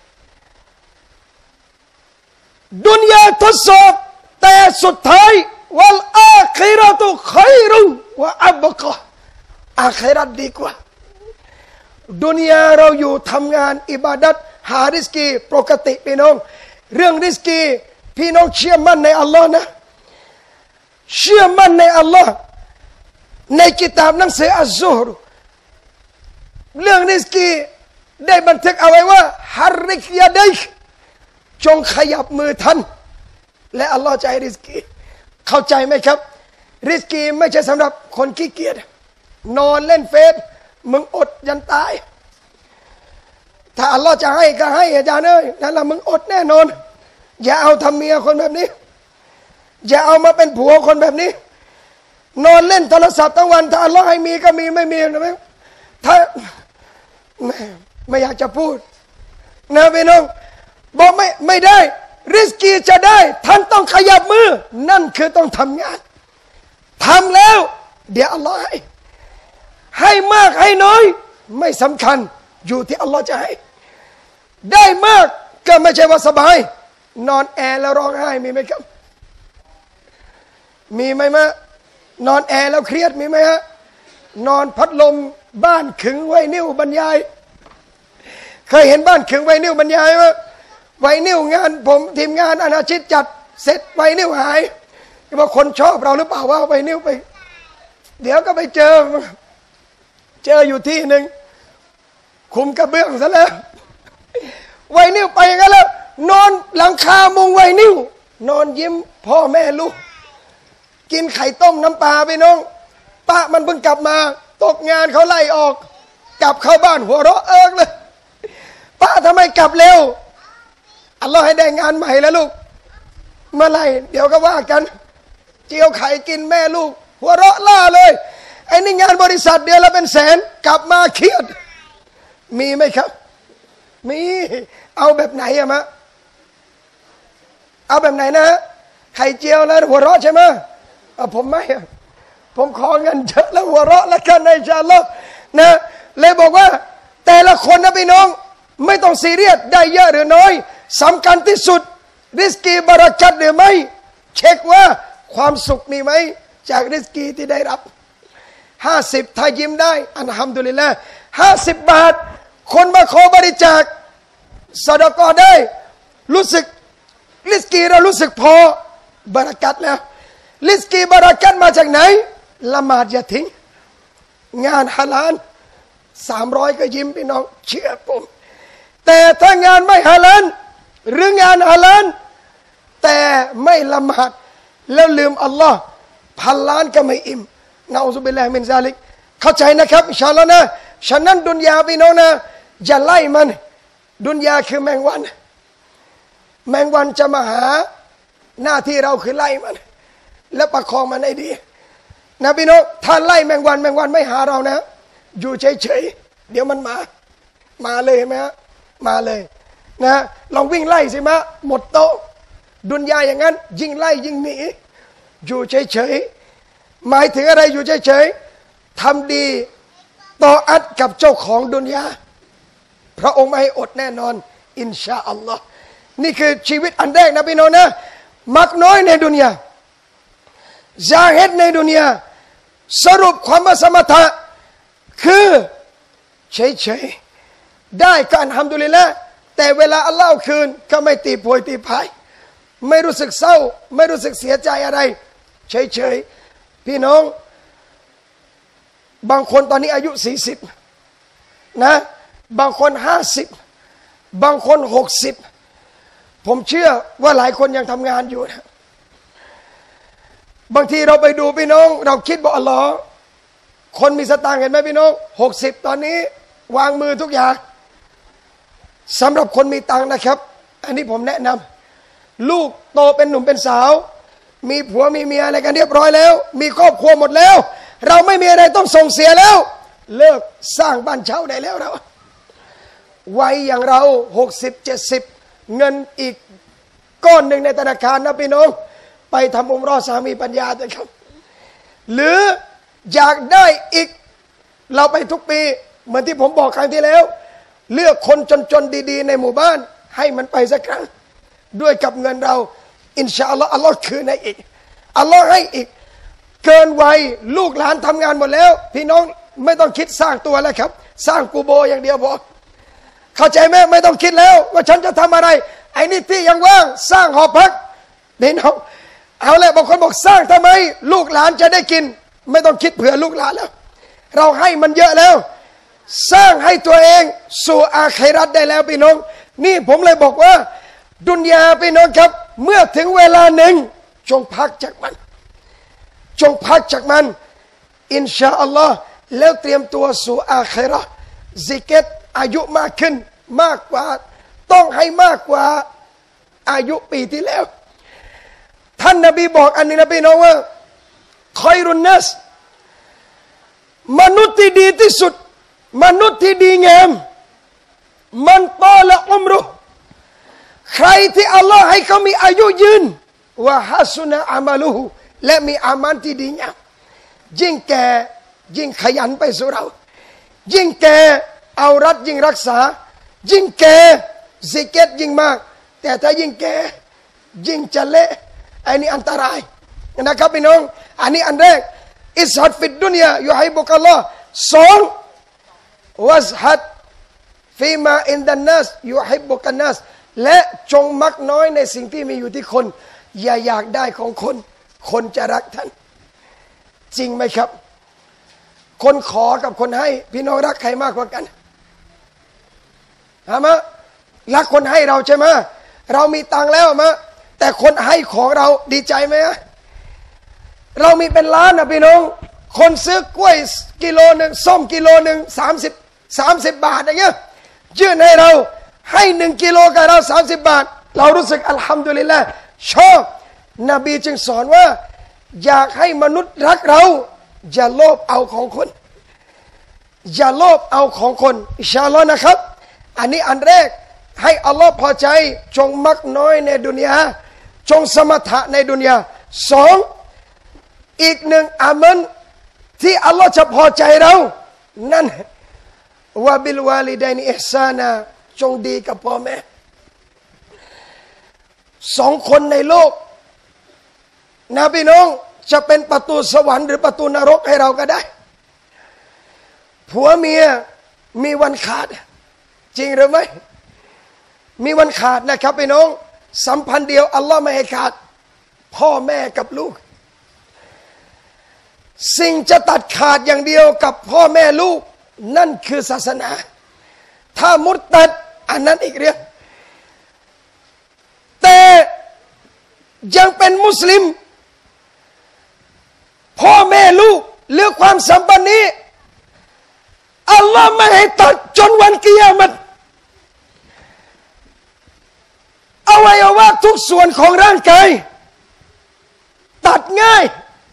ดุนยาทดสอบแต่สุดท้ายวัลอาคิเราะตุขัยรุวะอับกะอาคิเราะห์ดีกว่าดุนยาเราอยู่ทำงานอิบาดัตหาริสกีปกติพี่น้องเรื่องริสกีพี่น้องเชื่อมั่นในอัลลอฮ์นะเชื่อมั่นในอัลลอฮ์ในกิตาบหนังสืออัซซุฮรเรื่องริสกีได้บันทึกเอาไว้ว่าฮัรริกยาดัยจงขยับมือท่านและอัลลอฮ์จะให้ริสกีเข้าใจไหมครับริสกีไม่ใช่สำหรับคนขี้เกียจนอนเล่นเฟซมึงอดยันตายถ้าอัลลอฮ์จะให้ก็ให้อาจารย์เอ้ยนั่นละมึงอดแน่นอนอย่าเอาทำเมียคนแบบนี้อย่าเอามาเป็นผัวคนแบบนี้นอนเล่นโทรศัพท์ทั้งวันถ้าอัลลอฮ์ให้มีก็มีไม่มีนะถ้าไม่ไม่อยากจะพูดนะพี่น้องบอกไม่ไม่ได้ริสกีจะได้ท่านต้องขยับมือนั่นคือต้องทำงานทำแล้วเดี๋ยวอัลลอฮ์ให้ให้มากให้น้อยไม่สำคัญอยู่ที่อัลลอฮ์จะให้ได้มากก็ไม่ใช่ว่าสบายนอนแอร์แล้วร้องไห้มีไหมครับมีไหมมะนอนแอร์แล้วเครียดมีไหมฮะนอนพัดลมบ้านขึงไว้นิ้วบรรยายเคยเห็นบ้านขึงไว้นิ้วบรรยายไหมไว้นิ้วงานผมทีมงานอาณาชิตจัดเสร็จไว้นิ้วหายว่าคนชอบเราหรือเปล่าว่าไว้นิ้วไปเดี๋ยวก็ไปเจอเจออยู่ที่หนึ่งคุมกระเบื้องซะแล้วไว้นิ้วไปกันแล้วนอนหลังคามุงไว้นิ้วนอนยิ้มพ่อแม่ลูกกินไข่ต้มน้ำปลาไปน้องป้ามันเพิ่งกลับมาตกงานเขาไล่ออกกลับเข้าบ้านหัวเราะเอิกเลยป้าทำไมกลับเร็วอัลลอฮ์ให้ได้งานใหม่แล้วลูกเมื่อไหร่เดี๋ยวก็ว่ากันเจียวไข่กินแม่ลูกหัวเราะล่าเลยไอ้นี่งานบริษัทเดือนละเป็นแสนกลับมาเครียดมีไหมครับมีเอาแบบไหนอะมะเอาแบบไหนนะไข่เจียวแล้วหัวเราะใช่ไหมผมไม่ผมขอเงินเยอะแล้วหัวเราะแล้วกันในชาลอนะเลยบอกว่าแต่ละคนนะพี่น้องไม่ต้องซีเรียสได้เยอะหรือน้อยสำคัญที่สุดริสกีบารักัตหรือไม่เช็คว่าความสุขมีไหมจากริสกีที่ได้รับห้าสิบถ้ายิ้มได้อัลฮัมดุลิลละห์ห้าสิบบาทคนมาขอบริจาคซะดะกอฮ์ได้รู้สึกริสกีเรารู้สึกพอบารักัตแล้วริสกีบารักัตมาจากไหนละหมาดอย่าทิ้งงานฮาลาลสามร้อยก็ยิ้มพี่น้องเชื่อผมแต่ถ้างานไม่ฮาลาลหรืองานฮาลาลแต่ไม่ละหมาดแล้วลืมอัลลอฮ์พันล้านก็ไม่อิ่มนะอูซุบิลลาฮิมินซาลิกเข้าใจนะครับอินชาอัลลอฮ์นะฉะนั้นดุนยาพี่น้องนะอย่าไล่มันดุนยาคือแมงวันแมงวันจะมาหาหน้าที่เราคือไล่มันและประคองมันให้ดีนะพี่น้องถ้าไล่แมงวันแมงวันไม่หาเรานะอยู่เฉยๆเดี๋ยวมันมามาเลยเห็นไหมฮะมาเลยนะลองวิ่งไล่สิมะหมดโต๊ะดุนยาอย่างนั้นยิ่งไล่ยิ่งหนีอยู่เฉยๆหมายถึงอะไรอยู่เฉยๆทำดีต่ออัดกับเจ้าของดุนยาพระองค์ไม่ให้อดแน่นอนอินชาอัลลอฮ์นี่คือชีวิตอันแรกนะพี่น้องนะมักน้อยในดุนยาซาฮิดในดุนยาสรุปความว่าสมถะคือเฉยๆได้ก็อัลฮัมดุลิลละห์แต่เวลาอัลลอฮ์เอาคืนก็ไม่ตีโพยตีพายไม่รู้สึกเศร้าไม่รู้สึกเสียใจอะไรเฉยๆพี่น้องบางคนตอนนี้อายุสี่สิบนะบางคนห้าสิบบางคนหกสิบผมเชื่อว่าหลายคนยังทำงานอยู่นะบางทีเราไปดูพี่น้องเราคิดบอกอัลลอฮ์คนมีสตางค์เห็นไหมพี่น้องหกสิบตอนนี้วางมือทุกอย่างสำหรับคนมีตังค์นะครับอันนี้ผมแนะนำลูกโตเป็นหนุ่มเป็นสาวมีผัวมีเมียอะไรกันเรียบร้อยแล้วมีครอบครัวหมดแล้วเราไม่มีอะไรต้องส่งเสียแล้วเลิกสร้างบ้านเช่าได้แล้วเราวัยอย่างเราหกสิบเจ็ดสิบเงินอีกก้อนหนึ่งในธนาคารนะพี่น้องไปทำอุมเราะห์สามีปัญญาเลยครับหรืออยากได้อีกเราไปทุกปีเหมือนที่ผมบอกครั้งที่แล้วเลือกคนจนๆดีๆในหมู่บ้านให้มันไปสักครั้งด้วยกับเงินเราอินชาอัลลอฮ์อัลลอฮ์คืนให้อีกอัลลอฮ์ให้อีกเกินวัยลูกหลานทำงานหมดแล้วพี่น้องไม่ต้องคิดสร้างตัวแล้วครับสร้างกูโบอย่างเดียวพอเข้าใจไหมไม่ต้องคิดแล้วว่าฉันจะทำอะไรไอ้นี่ที่ยังว่างสร้างหอพักพี่น้องเอาเลยบางคนบอกสร้างทำไมลูกหลานจะได้กินไม่ต้องคิดเผื่อลูกหลานแล้วเราให้มันเยอะแล้วสร้างให้ตัวเองสู่อาคิเราะห์ได้แล้วพี่น้องนี่ผมเลยบอกว่าดุนยาพี่น้องครับเมื่อถึงเวลาหนึ่งจงพักจากมันจงพักจากมันอินชาอัลลอฮ์แล้วเตรียมตัวสู่อาคิเราะห์ซิกเก็ตอายุมากขึ้นมากกว่าต้องให้มากกว่าอายุปีที่แล้วท่านนบีบอกอันนี้นะพี่น้องว่าคอยรุนนัสมนุษย์ที่ดีที่สุดมนุษย์ที่ดีงามมันตอละอุมรุใครที่อัลลอฮ์ให้เขามีอายุยืนว่าฮัสุนะอามาลุฮุและมีอามันที่ดีงามยิ่งแก่ยิ่งขยันไปสู่เรายิ่งแก่เอารัดยิ่งรักษายิ่งแก่ซิกเก็ตยิ่งมากแต่ถ้ายิ่งแก่ยิ่งจะเละอันนี้อันตรายนะครับพี่น้องอันนี้อันแรกอิสฮัดฟิดดุนยายุฮิบุกัลลอฮ์สองวัซฮัดฟีมาอินดันนัสยุฮิบุกันนัสและจงมักน้อยในสิ่งที่มีอยู่ที่คนอย่าอยากได้ของคนคนจะรักท่านจริงไหมครับคนขอกับคนให้พี่น้องรักใครมากกว่ากันฮะมะรักคนให้เราใช่ไหมเรามีตังแล้วมะแต่คนให้ของเราดีใจไหมเรามีเป็นล้านนะพี่น้องคนซื้อกล้วยกิโลหนึ่งส้มกิโลหนึ่งสามสิบสามสิบบาทอย่างเงี้ยยื่นให้เราให้หนึ่งกิโลกับเราสามสิบบาทเรารู้สึกอัลฮัมดุลิลละห์ชอบนบีจึงสอนว่าอยากให้มนุษย์รักเราอย่าโลภเอาของคนอย่าโลภเอาของคนอินชาอัลลอฮ์นะครับอันนี้อันแรกให้อัลลอฮ์พอใจจงมักน้อยในดุนยาจงสมถะในดุนยาสองอีกหนึ่งอามันที่อัลลอฮ์จะพอใจเรานั่นวะบิลวาลิดัยนิอิห์ซานะจงดีกับพ่อแม่สองคนในโลกนะพี่น้องจะเป็นประตูสวรรค์หรือประตูนรกให้เราก็ได้ผัวเมียมีวันขาดจริงหรือไม่มีวันขาดนะครับพี่น้องสัมพันธ์เดียวอัลลอฮ์ไม่ให้ขาดพ่อแม่กับลูกสิ่งจะตัดขาดอย่างเดียวกับพ่อแม่ลูกนั่นคือศาสนาถ้ามุตตัดอันนั้นอีกเรื่องแต่ยังเป็นมุสลิมพ่อแม่ลูกเรื่องความสัมพันธ์นี้อัลลอฮ์ไม่ให้ตัดจนวันกิยามะฮ์อวัยวะทุกส่วนของร่างกายตัดง่าย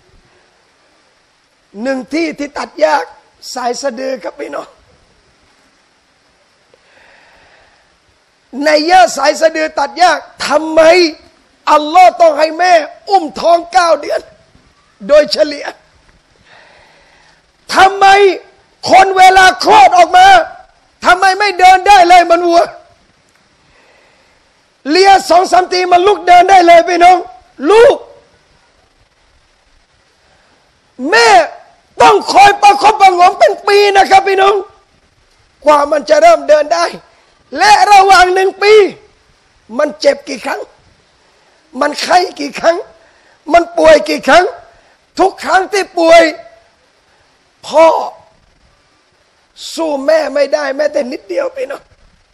หนึ่งที่ที่ตัดยากสายสะดือครับพี่น้องในยะสายสะดือตัดยากทำไมอัลลอฮ์ต้องให้แม่อุ้มท้องเก้าเดือนโดยเฉลี่ยทำไมคนเวลาคลอดออกมาทำไมไม่เดินได้เลยมันวัวเลียสองสามทีมันลุกเดินได้เลยพี่น้องลูกแม่ต้องคอยประคบประหงมเป็นปีนะครับพี่น้องกว่ามันจะเริ่มเดินได้และระหว่างหนึ่งปีมันเจ็บกี่ครั้งมันไข้กี่ครั้งมันป่วยกี่ครั้งทุกครั้งที่ป่วยพ่อสู้แม่ไม่ได้แม้แต่นิดเดียวพี่น้อง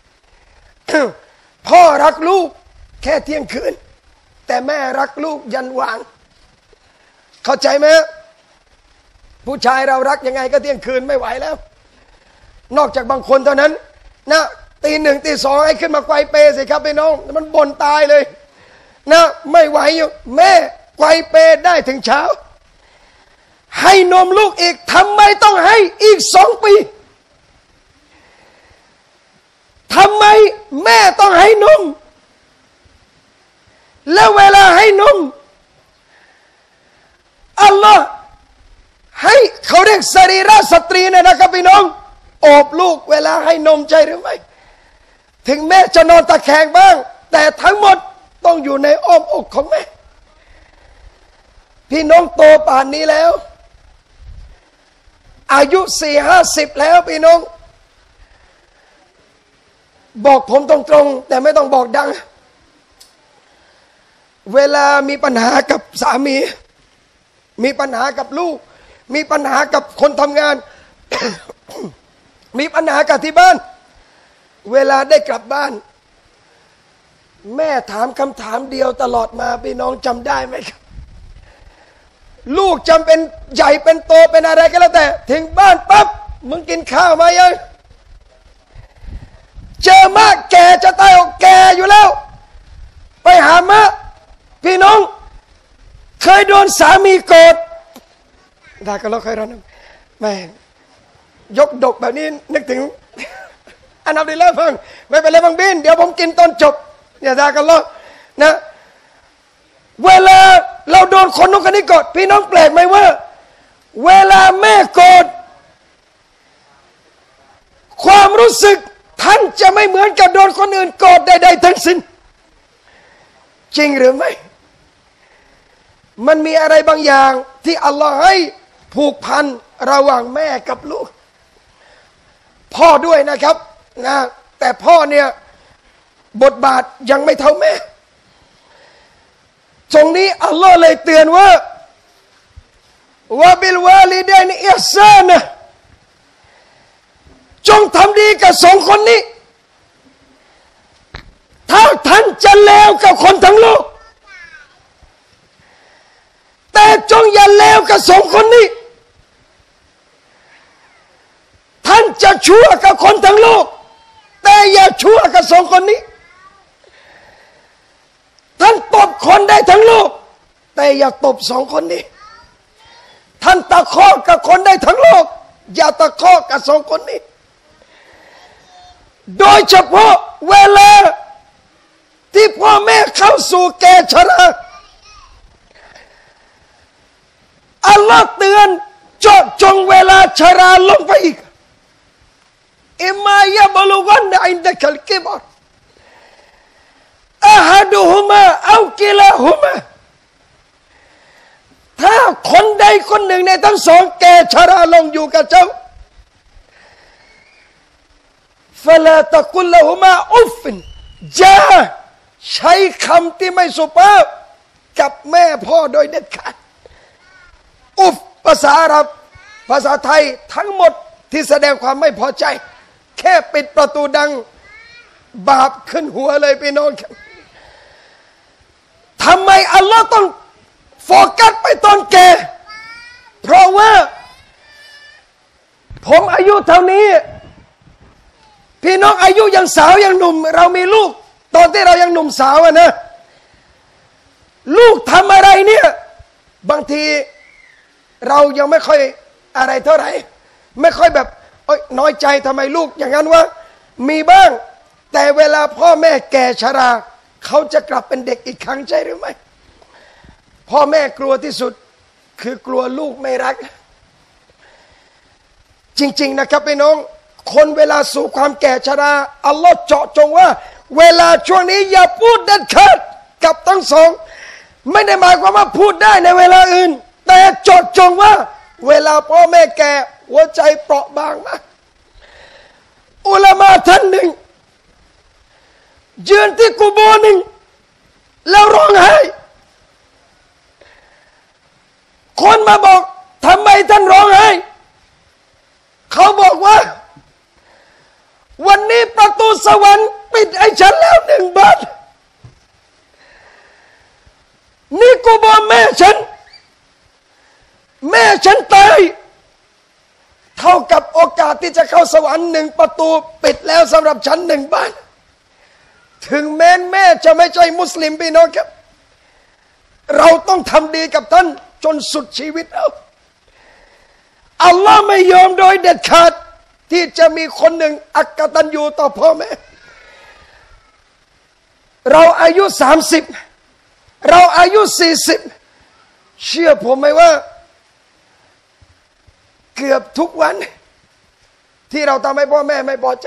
พ่อรักลูกแค่เที่ยงคืนแต่แม่รักลูกยันวางเข้าใจไหมผู้ชายเรารักยังไงก็เที่ยงคืนไม่ไหวแล้วนอกจากบางคนเท่านั้นนะตีหนึ่งตีสองให้ขึ้นมาไกวเปสิครับพี่น้องมันบ่นตายเลยนะไม่ไหวอยู่แม่ไกวเปได้ถึงเช้าให้นมลูกอีกทำไมต้องให้อีกสองปีทำไมแม่ต้องให้นมแล้วเวลาให้นมอัลลอฮ์ให้เขาเรียกสรีระสตรีเนี่ยนะครับพี่น้องโอบลูกเวลาให้นมใจหรือไม่ถึงแม่จะนอนตะแคงบ้างแต่ทั้งหมดต้องอยู่ในอ้อมอกของแม่พี่น้องโตป่านนี้แล้วอายุสี่ห้าสิบแล้วพี่น้องบอกผมตรงๆแต่ไม่ต้องบอกดังเวลามีปัญหากับสามีมีปัญหากับลูกมีปัญหากับคนทำงาน มีปัญหากับที่บ้านเวลาได้กลับบ้านแม่ถามคำถามเดียวตลอดมาพี่น้องจำได้ไหมครับลูกจำเป็นใหญ่เป็นโตเป็นอะไรก็แล้วแต่ถึงบ้านปั๊บมึงกินข้าวมายังเจอมากแก่จะตายออกแก่อยู่แล้วไปหามะพี่น้องเคยโดนสามีโกรธได้ก็เราเคยร้อนแม่ยกดกแบบนี้นึกถึงอันนั้นดีแล้วฟังไม่เป็นไรบางบินเดี๋ยวผมกินตอนจบอย่าด่ากันล้อนะเวลาเราโดนคนนู้นคนนี้โกรธพี่น้องแปลกไหมว่าเวลาแม่โกรธความรู้สึกท่านจะไม่เหมือนกับโดนคนอื่นโกรธใดๆทั้งสิ้นจริงหรือไม่มันมีอะไรบางอย่างที่อัลลอฮ์ให้ผูกพันระหว่างแม่กับลูกพ่อด้วยนะครับนะแต่พ่อเนี่ยบทบาทยังไม่เท่าแม่ตรงนี้อัลลอฮ์เลยเตือนว่าวะบิลวาลิดัยนอิห์ซานะจงทำดีกับสองคนนี้ถ้าท่านจะเลวกับคนทั้งโลกแต่จงอย่าเลวกับสองคนนี้ท่านจะชั่วกับคนทั้งโลกแต่อย่าชั่วกับสองคนนี้ท่านตบคนได้ทั้งโลกแต่อย่าตบสองคนนี้ท่านตะคอกกับคนได้ทั้งโลกอย่าตะคอกกับสองคนนี้โดยเฉพาะเวลาที่พ่อแม่เข้าสู่แก่ชราอัลลอฮ์เตือนเจาะจงเวลาชราลงไปอีกอิมมายะบลุกันอินดะกัลกิบรอะฮัดุฮุมาเอากิลาฮุมาถ้าคนใดคนหนึ่งในทั้งสองแก่ชราลงอยู่กับเจ้าฟะลาตะกุลละฮุมาอุฟจาใช้คำที่ไม่สุภาพกับแม่พ่อโดยเด็ดขาดอุฟภาษาอาหรับภาษาไทยทั้งหมดที่แสดงความไม่พอใจแค่ปิดประตูดังบาปขึ้นหัวเลยพี่น้องครับทำไมอัลลอฮ์ต้องโฟกัสไปตอนแก่เพราะว่าผมอายุเท่านี้พี่น้องอายุยังสาวยังหนุ่มเรามีลูกตอนที่เรายังหนุ่มสาวอะนะลูกทำอะไรเนี่ยบางทีเรายังไม่ค่อยอะไรเท่าไหร่ไม่ค่อยแบบโอ๊ยน้อยใจทำไมลูกอย่างนั้นวะมีบ้างแต่เวลาพ่อแม่แก่ชราเขาจะกลับเป็นเด็กอีกครั้งใช่หรือไม่พ่อแม่กลัวที่สุดคือกลัวลูกไม่รักจริงๆนะครับพี่น้องคนเวลาสู่ความแก่ชราอัลลอฮ์เจาะจงว่าเวลาช่วงนี้อย่าพูดเด็ดขาดกับทั้งสองไม่ได้หมายความว่าพูดได้ในเวลาอื่นแต่เจาะจงว่าเวลาพ่อแม่แก่หัวใจเปราะบางมากอุลามะท่านหนึ่งยืนที่กุโบร์หนึ่งแล้วร้องไห้คนมาบอกทำไมท่านร้องไห้เขาบอกว่าวันนี้ประตูสวรรค์ปิดให้ฉันแล้วหนึ่งบานนี่กุโบร์แม่ฉันแม่ฉันตายเท่ากับโอกาสที่จะเข้าสวรรค์หนึ่งประตูปิดแล้วสำหรับฉันหนึ่งบานถึงแม้แม่จะไม่ใช่มุสลิมพี่น้องครับเราต้องทำดีกับท่านจนสุดชีวิตเอาอัลลอฮ์ไม่ยอมโดยเด็ดขาดที่จะมีคนหนึ่งอักตันยูต่อพ่อแม่เราอายุสามสิบเราอายุสี่สิบเชื่อผมไหมว่าเกือบทุกวันที่เราทำให้พ่อแม่ไม่พอใจ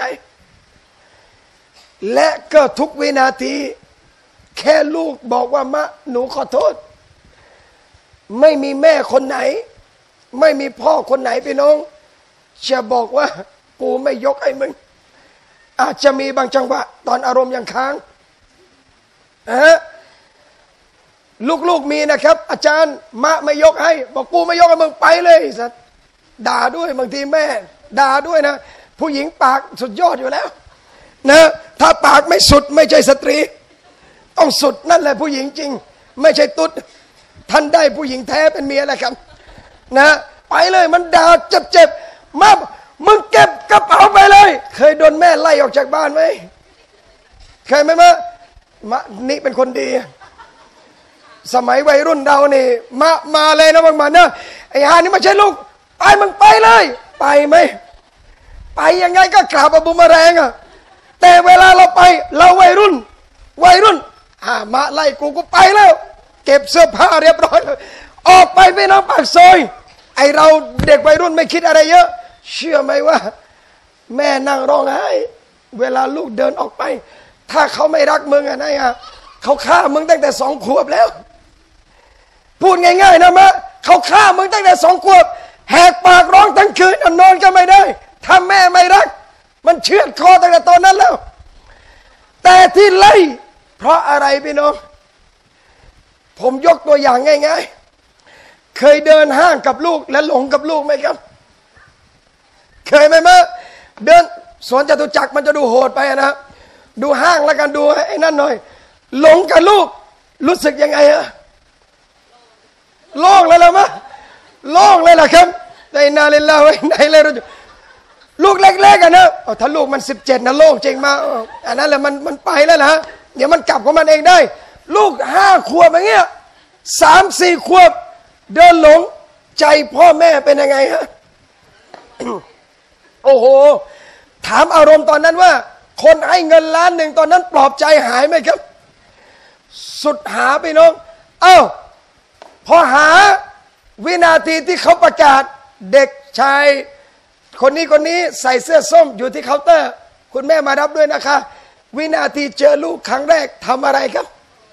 และก็ทุกวินาทีแค่ลูกบอกว่ามะหนูขอโทษไม่มีแม่คนไหนไม่มีพ่อคนไหนพี่น้องจะบอกว่ากูไม่ยกให้มึงอาจจะมีบางจังหวะตอนอารมณ์ยังค้างฮะลูกๆมีนะครับอาจารย์มะไม่ยกให้บอกกูไม่ยกให้มึงไปเลยสัตว์ด่าด้วยบางทีแม่ด่าด้วยนะผู้หญิงปากสุดยอดอยู่แล้วนะถ้าปากไม่สุดไม่ใช่สตรีต้องสุดนั่นแหละผู้หญิงจริงไม่ใช่ตุ๊ดท่านได้ผู้หญิงแท้เป็นเมียแล้วครับนะไปเลยมันด่าเจ็บๆมามึงเก็บกระเป๋าไปเลยเคยโดนแม่ไล่ออกจากบ้านไหมเคยไหมมะมะนี่เป็นคนดีสมัยวัยรุ่นเรานี่มามาเลยนะบางมันนะไอ้ฮานี่ไม่ใช่ลูกไปมึงไปเลยไปไหมไปยังไงก็กลับมาบุมแรงอ่ะแต่เวลาเราไปเราวัยรุ่นวัยรุ่นอ่ามาไล่กูกูไปแล้วเก็บเสื้อผ้าเรียบร้อยออกไปไปน้องปากซอยไอเราเด็กวัยรุ่นไม่คิดอะไรเยอะเชื่อไหมว่าแม่นั่งร้องไห้เวลาลูกเดินออกไปถ้าเขาไม่รักมึงอะนะอ่ะเขาฆ่ามึงตั้งแต่สองขวบแล้วพูดง่ายๆนะมะเขาฆ่ามึงตั้งแต่สองขวบแหกปากร้องทั้งคืนนอนก็ไม่ได้ถ้าแม่ไม่รักมันเชือดคอตั้งแต่ตอนนั้นแล้วแต่ที่ไล่เพราะอะไรพี่น้องผมยกตัวอย่างง่ายๆเคยเดินห้างกับลูกและหลงกับลูกไหมครับเคยไหมมะเดินสวนจตุจักรมันจะดูโหดไปนะดูห้างแล้วกันดูไอ้นั่นหน่อยหลงกับลูกรู้สึกยังไงอะโล่งเลยละมะโล่งเลยล่ะครับในนาเลนลาไว้ไหนเลยลูกเล็กๆกันนะถ้าลูกมันสิบเจ็ดนะโล่งจริงมาอันนั้นแหละมันมันไปแล้วนะเดี๋ยวมันกลับของมันเองได้ลูกห้าขวบอย่างเงี้ยสามสี่ขวบเดินหลงใจพ่อแม่เป็นยังไงฮะ โอ้โหถามอารมณ์ตอนนั้นว่าคนให้เงินล้านหนึ่งตอนนั้นปลอบใจหายไหมครับสุดหาไปน้องเอ้าพอหาวินาทีที่เขาประกาศเด็กชายคนนี้คนนี้ใส่เสื้อส้มอยู่ที่เคาน์เตอร์คุณแม่มารับด้วยนะคะวินาทีเจอลูกครั้งแรกทำอะไรครับ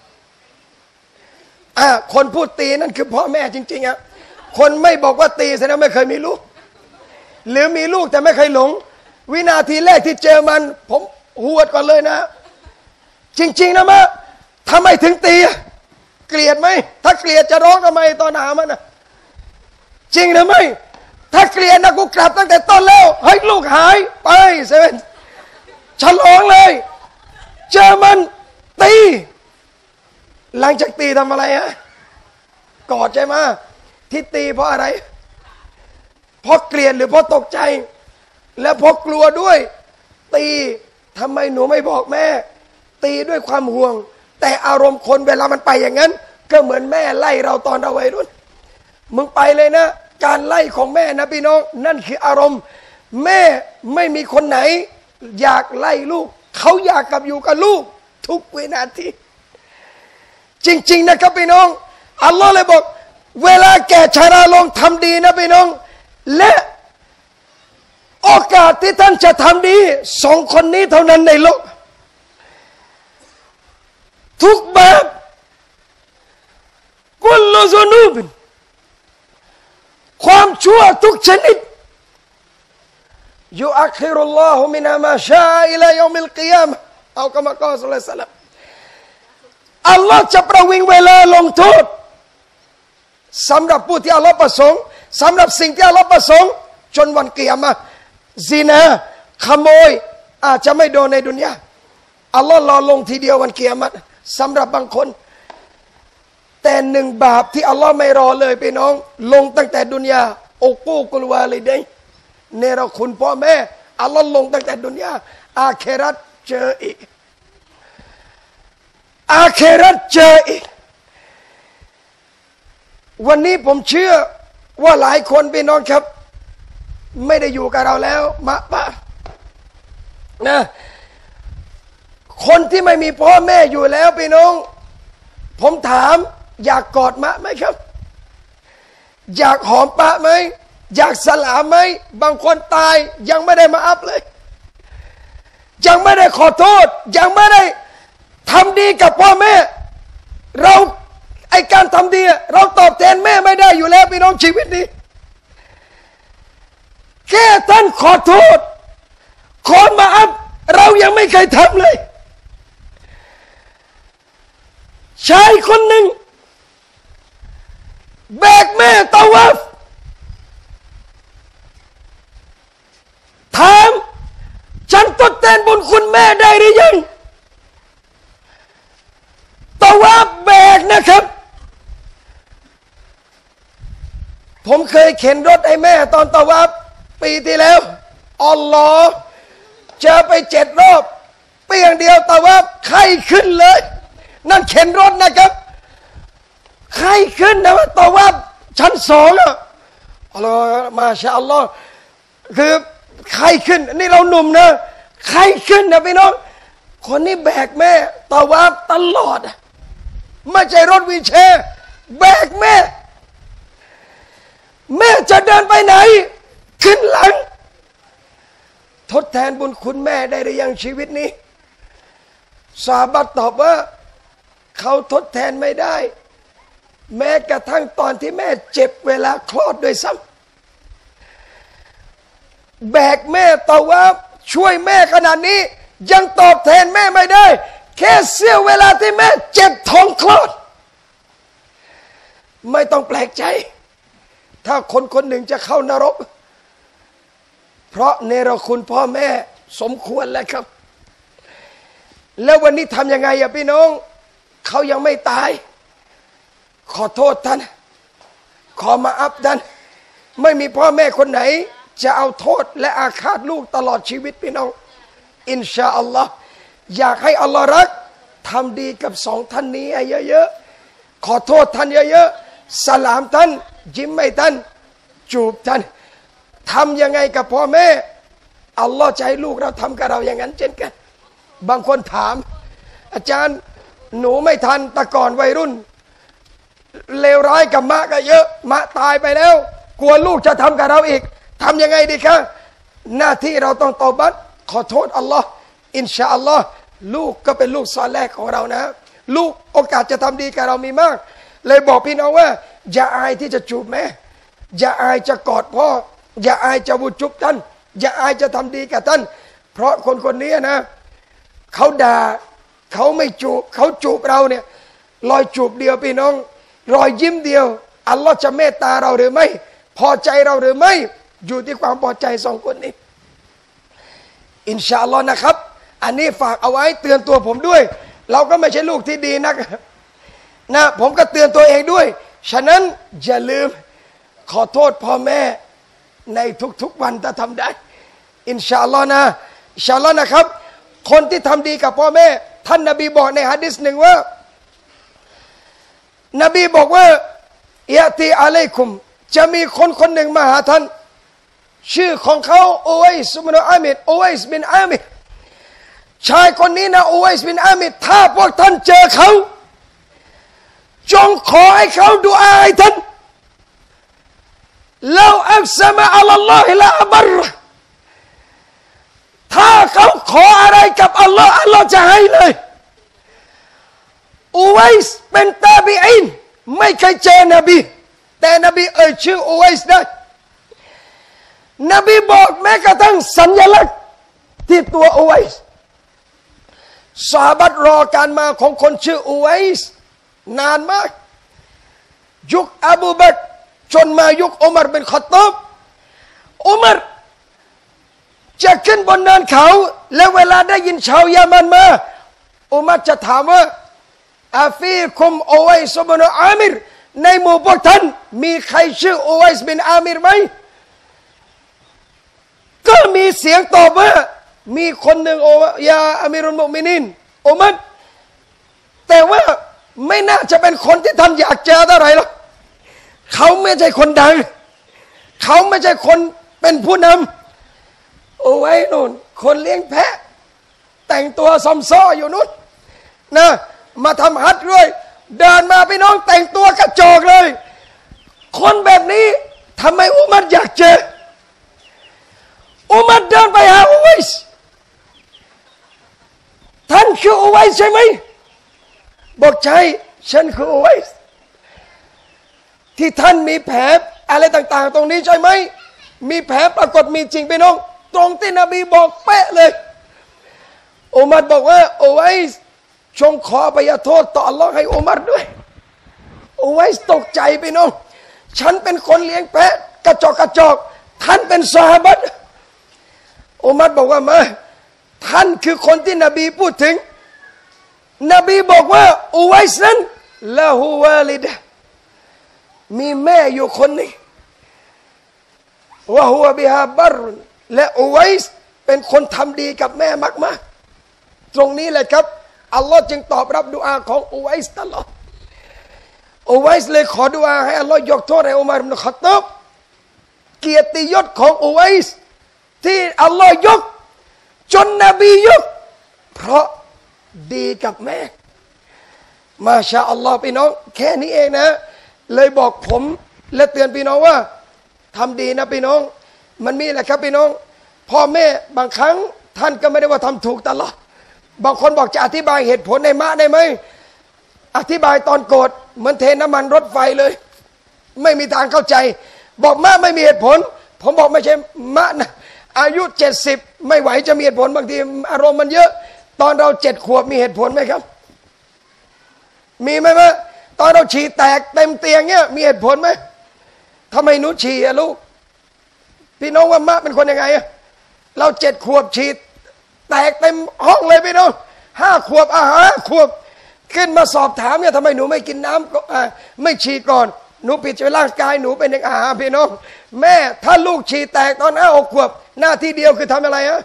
อ่าคนพูดตีนั่นคือพ่อแม่จริงๆอ่ะคนไม่บอกว่าตีแสดงว่าไม่เคยมีลูกหรือมีลูกแต่ไม่เคยหลงวินาทีแรกที่เจอมันผมหวดก่อนเลยนะจริงๆนะมะทำไมถึงตีเกลียดไหมถ้าเกลียดจะร้องทำไมตอนหามันนะจริงหรือไม่ถ้าเกลียดนะกูกลับตั้งแต่ต้นแล้วเฮ้ยลูกหายไปเซเว่นฉลองเลยเจอมันตีหลังจากตีทำอะไรฮะกอดใช่ไหมที่ตีเพราะอะไรเพราะเกลียดหรือเพราะตกใจและเพราะกลัวด้วยตีทำไมหนูไม่บอกแม่ตีด้วยความห่วงแต่อารมณ์คนเวลามันไปอย่างนั้นก็เหมือนแม่ไล่เราตอนเราวัยรุ่นมึงไปเลยนะการไล่ของแม่นะพี่น้องนั่นคืออารมณ์แม่ไม่มีคนไหนอยากไล่ลูกเขาอยากกลับอยู่กับลูกทุกวินาทีจริงๆนะครับพี่น้องอัลลอฮ์เลยบอกเวลาแก่ชราลงทำดีนะพี่น้องและโอกาสที่ท่านจะทำดีสองคนนี้เท่านั้นในโลกทุกบาปกุลลุซุนูบความชั่วทุกชนิดยุอัคฮิรุลลอฮุมินามาชาอิลายอมิลกิยามะเอากะมะกอศ็อลลัลลอฮุอะลัยฮิวะซัลลัมอัลลอฮ์จะประวิงเวลาลงโทษสำหรับผู้ที่อัลลอฮ์ประสงค์สำหรับสิ่งที่อัลลอฮ์ประสงค์จนวันกิยามะห์ซินาขโมยอาจจะไม่โดนในดุนยาอัลลอฮ์รอลงทีเดียววันกิยามะห์สำหรับบางคนแต่หนึ่งบาปที่อัลลอฮ์ไม่รอเลยพี่น้องลงตั้งแต่ดุนยาอุกูกุลวาลิดัยน์เนรคุณพ่อแม่อัลลอฮ์ลงตั้งแต่ดุนยาอาเคราตเจออีกอาเคราตเจออีกวันนี้ผมเชื่อว่าหลายคนพี่น้องครับไม่ได้อยู่กับเราแล้วมะปะนะคนที่ไม่มีพ่อแม่อยู่แล้วพี่น้องผมถามอยากกอดมะไหมครับอยากหอมปะไหมอยากสลามไหมบางคนตายยังไม่ได้มาอัพเลยยังไม่ได้ขอโทษยังไม่ได้ทำดีกับพ่อแม่เราไอการทำดีเราตอบแทนแม่ไม่ได้อยู่แล้วพี่น้องชีวิตนี้แค่ท่านขอโทษขอมาอัพเรายังไม่เคยทำเลยชายคนหนึ่งแบกแม่ตะวัฟถามฉันทดแทนบุญคุณแม่ได้หรือยังตะวัฟแบกนะครับผมเคยเข็นรถให้แม่ตอนตะวัฟปีที่แล้วอัลลอฮ์เจอไปเจ็ดรอบเปียงเดียวตะวัฟไข้ขึ้นเลยนั่นเข็นรถนะครับไข้ขึ้นนะว่าตะวัฟชั้นสองอ่ะอัลลอฮ์มาชาอัลลอฮ์คือไข้ขึ้นนี่เราหนุ่มนะไข้ขึ้นนะพี่น้องคนนี้แบกแม่ตะวัฟตลอดไม่ใช่รถวีลแชร์แบกแม่แม่จะเดินไปไหนขึ้นหลังทดแทนบุญคุณแม่ได้หรือยังชีวิตนี้ซอฮาบะห์ตอบว่าเขาทดแทนไม่ได้แม้กระทั่งตอนที่แม่เจ็บเวลาคลอดด้วยซ้ำแบกแม่ตะวัฟช่วยแม่ขนาดนี้ยังตอบแทนแม่ไม่ได้แค่เสี้ยวเวลาที่แม่เจ็บท้องคลอดไม่ต้องแปลกใจถ้าคนคนหนึ่งจะเข้านรกเพราะเนรคุณพ่อแม่สมควรแล้วครับแล้ววันนี้ทำยังไงอะพี่น้องเขายังไม่ตายขอโทษท่านขอมาอัพท่านไม่มีพ่อแม่คนไหนจะเอาโทษและอาฆาตลูกตลอดชีวิตพี่น้องอินชาอัลลอฮ์อยากให้อัลลอฮ์รักทำดีกับสองท่านนี้เยอะๆขอโทษท่านเยอะๆสลามท่านยิ้มให้ท่านจูบท่านทำยังไงกับพ่อแม่อัลลอฮ์จะให้ลูกเราทำกับเราอย่างนั้นเช่นกันบางคนถามอาจารย์หนูไม่ทันแต่ก่อนวัยรุ่นเลวร้ายกับมะก็เยอะมะตายไปแล้วกลัวลูกจะทำกับเราอีกทำยังไงดีคะหน้าที่เราต้องตอบัตขอโทษอัลลอฮ์อินชาอัลลอฮ์ลูกก็เป็นลูกซอเลห์ของเรานะลูกโอกาสจะทำดีกับเรามีมากเลยบอกพี่น้องว่าอย่าอายที่จะจูบแม่อย่าอายจะกอดพ่ออย่าอายจะบุจุบท่านอย่าอายจะทำดีกับท่านเพราะคนคนนี้นะเขาด่าเขาไม่จูบเขาจูบเราเนี่ยรอยจูบเดียวพี่น้องรอยยิ้มเดียวอัลลอฮ์จะเมตตาเราหรือไม่พอใจเราหรือไม่อยู่ที่ความพอใจสองคนนี้อินชาอัลลอฮ์นะครับอันนี้ฝากเอาไว้เตือนตัวผมด้วยเราก็ไม่ใช่ลูกที่ดีนักนะผมก็เตือนตัวเองด้วยฉะนั้นอย่าลืมขอโทษพ่อแม่ในทุกๆวันถ้าทำได้อินชาอัลลอฮ์นะอินชาอัลลอฮ์นะครับคนที่ทำดีกับพ่อแม่ท่านนบีบอกในหะดีษหนึ่งว่านบีบอกว่ายะตีอะลัยกุมจะมีคนคนหนึ่งมาหาท่านชื่อของเขาอุไวส์บินอามิรอุไวส์บินอามิรชายคนนี้นะอุไวส์บินอามิรถ้าพวกท่านเจอเขาจงขอให้เขาดุอาให้ท่านแล้วอักษมะอัลลอฮ์ละอับรถ้าเขาขออะไรกับอัลลอฮ์อัลลอฮ์จะให้เลยอุไวส์เป็นตาบีอินไม่เคยเจอนบีแต่นบีเอ่ยชื่ออุไวส์ได้นบีบอกแม้กระทั่งสัญลักษณ์ที่ตัวอุไวส์ซอฮาบะห์รอการมาของคนชื่ออุไวส์นานมากยุคอบูบักรจนมายุคอุมัรบินค็อฏฏอบอุมัรจะขึ้นบนเนินเขาแล้วเวลาได้ยินชาวยามันมาอุมัรจะถามว่าอาฟีคุมอุไวส์บินอามิรในหมู่พวกท่านมีใครชื่ออุไวส์บินอามิรไหมก็มีเสียงตอบว่ามีคนหนึ่งโอยาอามิรุลมุมินีนอุมัรแต่ว่าไม่น่าจะเป็นคนที่ท่านอยากเจอเท่าไหร่หรอกเขาไม่ใช่คนดังเขาไม่ใช่คนเป็นผู้นำโอ้ไว้นู่นคนเลี้ยงแพะแต่งตัวซอมซ้ออยู่นู่นนะมาทำฮัจญ์ด้วยเดินมาพี่น้องแต่งตัวกระจอกเลยคนแบบนี้ทำไมอุมัรอยากเจออุมัรเดินไปหาอุไวส์ท่านคืออุไวส์ใช่ไหมบอกใช่ฉันคืออุไวส์ที่ท่านมีแผลอะไรต่างๆตรงนี้ใช่ไหมมีแผลปรากฏมีจริงพี่น้องตรงที่นบีบอกเป๊ะเลยอุมัรบอกว่าอุไวส์จงขออภัยโทษต่ออัลลอฮ์ให้อุมัรด้วยอุไวส์ตกใจพี่น้องฉันเป็นคนเลี้ยงแพะกระจอกกระจอกท่านเป็นซอฮาบะห์อุมัรบอกว่ามาท่านคือคนที่นบีพูดถึงนบีบอกว่าอุไวส์นั้นละฮูวาลิดะมีแม่อยู่คนหนึ่งวะฮุวะบิฮาบัรและอุไวส์เป็นคนทำดีกับแม่มากๆตรงนี้แหละครับอัลลอฮ์จึงตอบรับดุอาของอุไวส์ตลอดอุไวส์เลยขอดุอาให้อัลลอฮ์ยกโทษให้อุมัรบินค็อฏฏอบเกียรติยศของอุไวส์ที่อัลลอฮ์ยกจนนบียกเพราะดีกับแม่มาชาอัลลอฮ์พี่น้องแค่นี้เองนะเลยบอกผมและเตือนพี่น้องว่าทำดีนะพี่น้องมันมีแหละครับพี่น้องพ่อแม่บางครั้งท่านก็ไม่ได้ว่าทำถูกตลอดบางคนบอกจะอธิบายเหตุผลในมะได้ไหมอธิบายตอนโกรธเหมือนเทน้ำมันรถไฟเลยไม่มีทางเข้าใจบอกมะไม่มีเหตุผลผมบอกไม่ใช่มะนะอายุเจ็ดสิบไม่ไหวจะมีเหตุผลบางทีอารมณ์มันเยอะตอนเราเจ็ดขวบมีเหตุผลไหมครับมีไหมมะตอนเราฉี่แตกเต็มเตียงเนี่ยมีเหตุผลไหมทำไมหนูฉี่อะลูกพี่น้องว่ามะเป็นคนยังไงอะเราเจ็ดขวบฉี่แตกเต็มห้องเลยพี่น้องห้าขวบอาหารขวบขึ้นมาสอบถามเนี่ยทำไมหนูไม่กินน้ำไม่ฉี่ก่อนหนูผิดร่างกายหนูเป็นเด็กอาหารพี่น้องแม่ถ้าลูกฉี่แตกตอนห้าหกขวบหน้าที่เดียวคือทำอะไรฮะ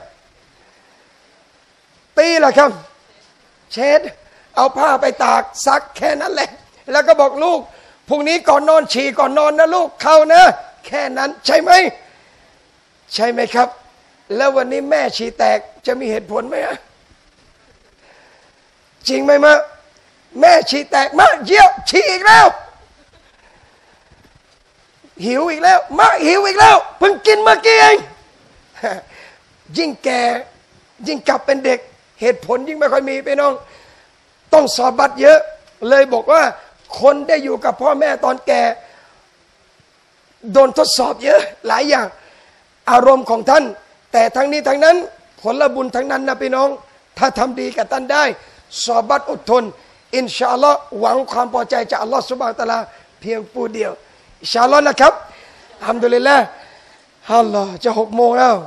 ตีแหละครับเช็ดเอาผ้าไปตากซักแค่นั้นแหละแล้วก็บอกลูกพรุ่งนี้ก่อนนอนฉี่ก่อนนอนนะลูกเข้านะแค่นั้นใช่ไหมใช่ไหมครับแล้ววันนี้แม่ฉี่แตกจะมีเหตุผลไหมฮะจริงไหมมะแม่ฉี่แตกมาเยี่ยวฉี่อีกแล้วหิวอีกแล้วมาหิวอีกแล้วเพิ่งกินเมื่อกี้เองยิ่งแก่ยิ่งกลับเป็นเด็กเหตุผลยิ่งไม่ค่อยมีไปน้องต้องสอบบัตรเยอะเลยบอกว่าคนได้อยู่กับพ่อแม่ตอนแก่โดนทดสอบเยอะหลายอย่างอารมณ์ของท่านแต่ทั้งนี้ทั้งนั้นผลบุญทั้งนั้นนะพี่น้องถ้าทำดีกับท่านได้ซอบัตอดทนอินชาอัลลอฮ์หวังความพอใจจากอัลลอฮ์ซุบฮานะฮูวะตะอาลาเพียงผู้เดียวอินชาอัลลอฮ์นะครับอัลฮัมดุลิลละห์อัลลอฮ์จะหกโมงแล้ว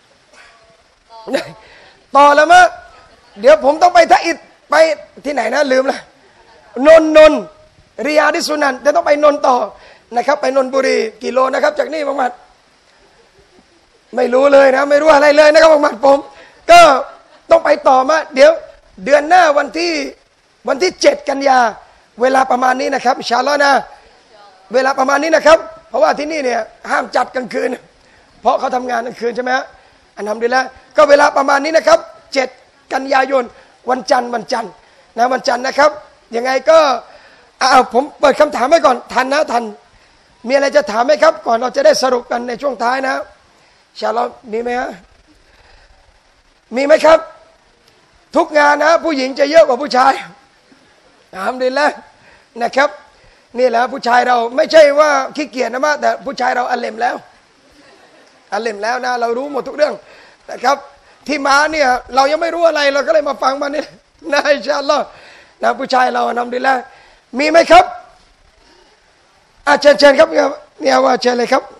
ต่อแล้วมั้ยเดี๋ยวผมต้องไปทะอิดไปที่ไหนนะลืมละนนนนริยาดิสุนันแต่ต้องไปนนต่อนะครับไปนนบุรีกิโลนะครับจากนี่ประมาณไม่รู้เลยนะไม่รู้อะไรเลยนะครับประมาณผมก็ต้องไปต่อมาเดี๋ยวเดือนหน้าวันที่วันที่เจ็ดกันยาเวลาประมาณนี้นะครับอินชาอัลลอฮ์นะเวลาประมาณนี้นะครับเพราะว่าที่นี่เนี่ยห้ามจัดกลางคืนเพราะเขาทำงานกลางคืนใช่ไหมฮะอันทำดีแล้วก็เวลาประมาณนี้นะครับเจ็ดกันยายนวันจันทร์วันจันทร์นะวันจันทร์นะครับยังไงก็อ้าวผมเปิดคำถามไว้ก่อนทันนะทันมีอะไรจะถามไหมครับก่อนเราจะได้สรุปกันในช่วงท้ายนะอินชาอัลลอฮ์มีไหมฮะมีไหมครับทุกงานนะผู้หญิงจะเยอะกว่าผู้ชายอัลฮัมดุลิลละห์นะครับนี่แหละผู้ชายเราไม่ใช่ว่าขี้เกียจนะมาแต่ผู้ชายเราอัลเลมแล้วอัลเลมแล้วนะเรารู้หมดทุกเรื่องนะครับที่มาเนี่ยเรายังไม่รู้อะไรเราก็เลยมาฟังมันนี่นะอินชาอัลลอฮ์นะผู้ชายเราอัลฮัมดุลิลละห์มีไหมครับอาเชิญเชิญครับเนี่ยว่าเชิญเลยครับ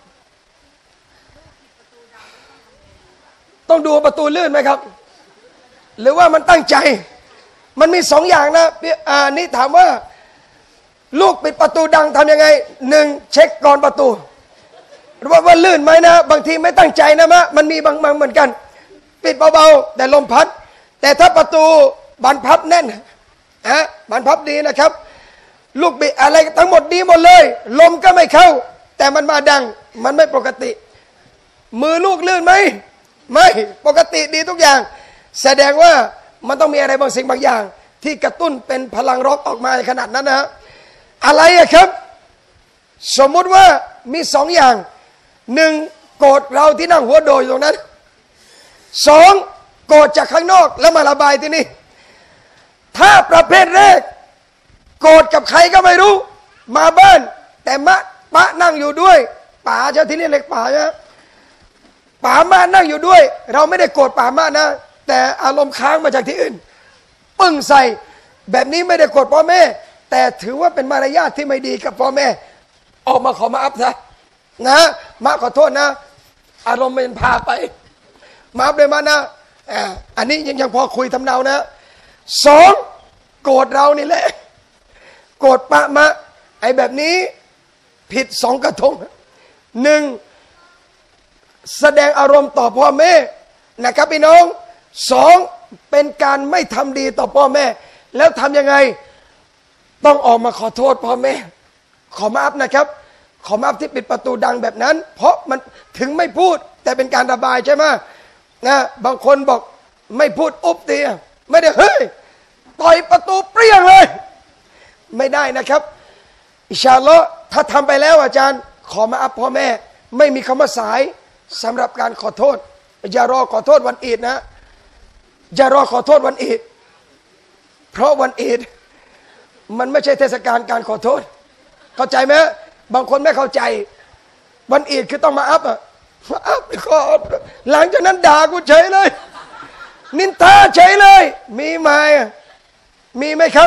ต้องดูประตูลื่นไหมครับหรือว่ามันตั้งใจมันมีสองอย่างนะอ่านี่ถามว่าลูกปิดประตูดังทำยังไงหนึ่งเช็คก่อนประตูว่าว่าลื่นไหมนะบางทีไม่ตั้งใจนะมะมันมีบางบางเหมือนกันปิดเบาๆแต่ลมพัดแต่ถ้าประตูบานพับแน่นฮะบานพับดีนะครับลูกบิดอะไรทั้งหมดดีหมดเลยลมก็ไม่เข้าแต่มันมาดังมันไม่ปกติมือลูกลื่นไหมไม่ปกติดีทุกอย่างแสดงว่ามันต้องมีอะไรบางสิ่งบางอย่างที่กระตุ้นเป็นพลังร็อกออกมาขนาดนั้นนะอะไรอะครับสมมุติว่ามีสองอย่างหนึ่งโกรธเราที่นั่งหัวโดยตรงนั้นสองโกรธจากข้างนอกแล้วมาระบายที่นี่ถ้าประเภทแรกโกรธกับใครก็ไม่รู้มาบ้านแต่มะปะนั่งอยู่ด้วยป๋าเจ้าที่นี่เล็กป๋านะป๋ามานั่งอยู่ด้วยเราไม่ได้โกรธป๋ามานะแต่อารมณ์ค้างมาจากที่อื่นปึ้งใส่แบบนี้ไม่ได้โกรธพ่อแม่แต่ถือว่าเป็นมารยาทที่ไม่ดีกับพ่อแม่ออกมาขอมาอัพซะนะมาขอโทษนะอารมณ์มันพาไปมาอัพเลยมานะอันนี้ยังยังพอคุยทำเนานะสองโกรธเรานี่แหละโกรธปะมาไอ้แบบนี้ผิดสองกระทงหนึ่งแสดงอารมณ์ต่อพ่อแม่นะครับพี่น้องสองเป็นการไม่ทำดีต่อพ่อแม่แล้วทำยังไงต้องออกมาขอโทษพ่อแม่ขอมาอัพนะครับขอมาอัพที่ปิดประตูดังแบบนั้นเพราะมันถึงไม่พูดแต่เป็นการระบายใช่ไหมนะบางคนบอกไม่พูดอุ๊บตีไม่ได้เฮ้ยต่อยประตูเปรี้ยงเลยไม่ได้นะครับอินชาอัลลอฮ์ถ้าทำไปแล้วอาจารย์ขอมาอัพพ่อแม่ไม่มีคำว่าสายสำหรับการขอโทษอย่ารอขอโทษวันอีดนะอย่ารอขอโทษวันอีดเพราะวันอีดมันไม่ใช่เทศกาลการขอโทษเข้าใจไหมบางคนไม่เข้าใจวันอีดคือต้องมาอัพอ่ะมาอัพขอหลังจากนั้นด่ากูเฉยเลยนินทาเฉยเลยมีไหมมีไหมครับ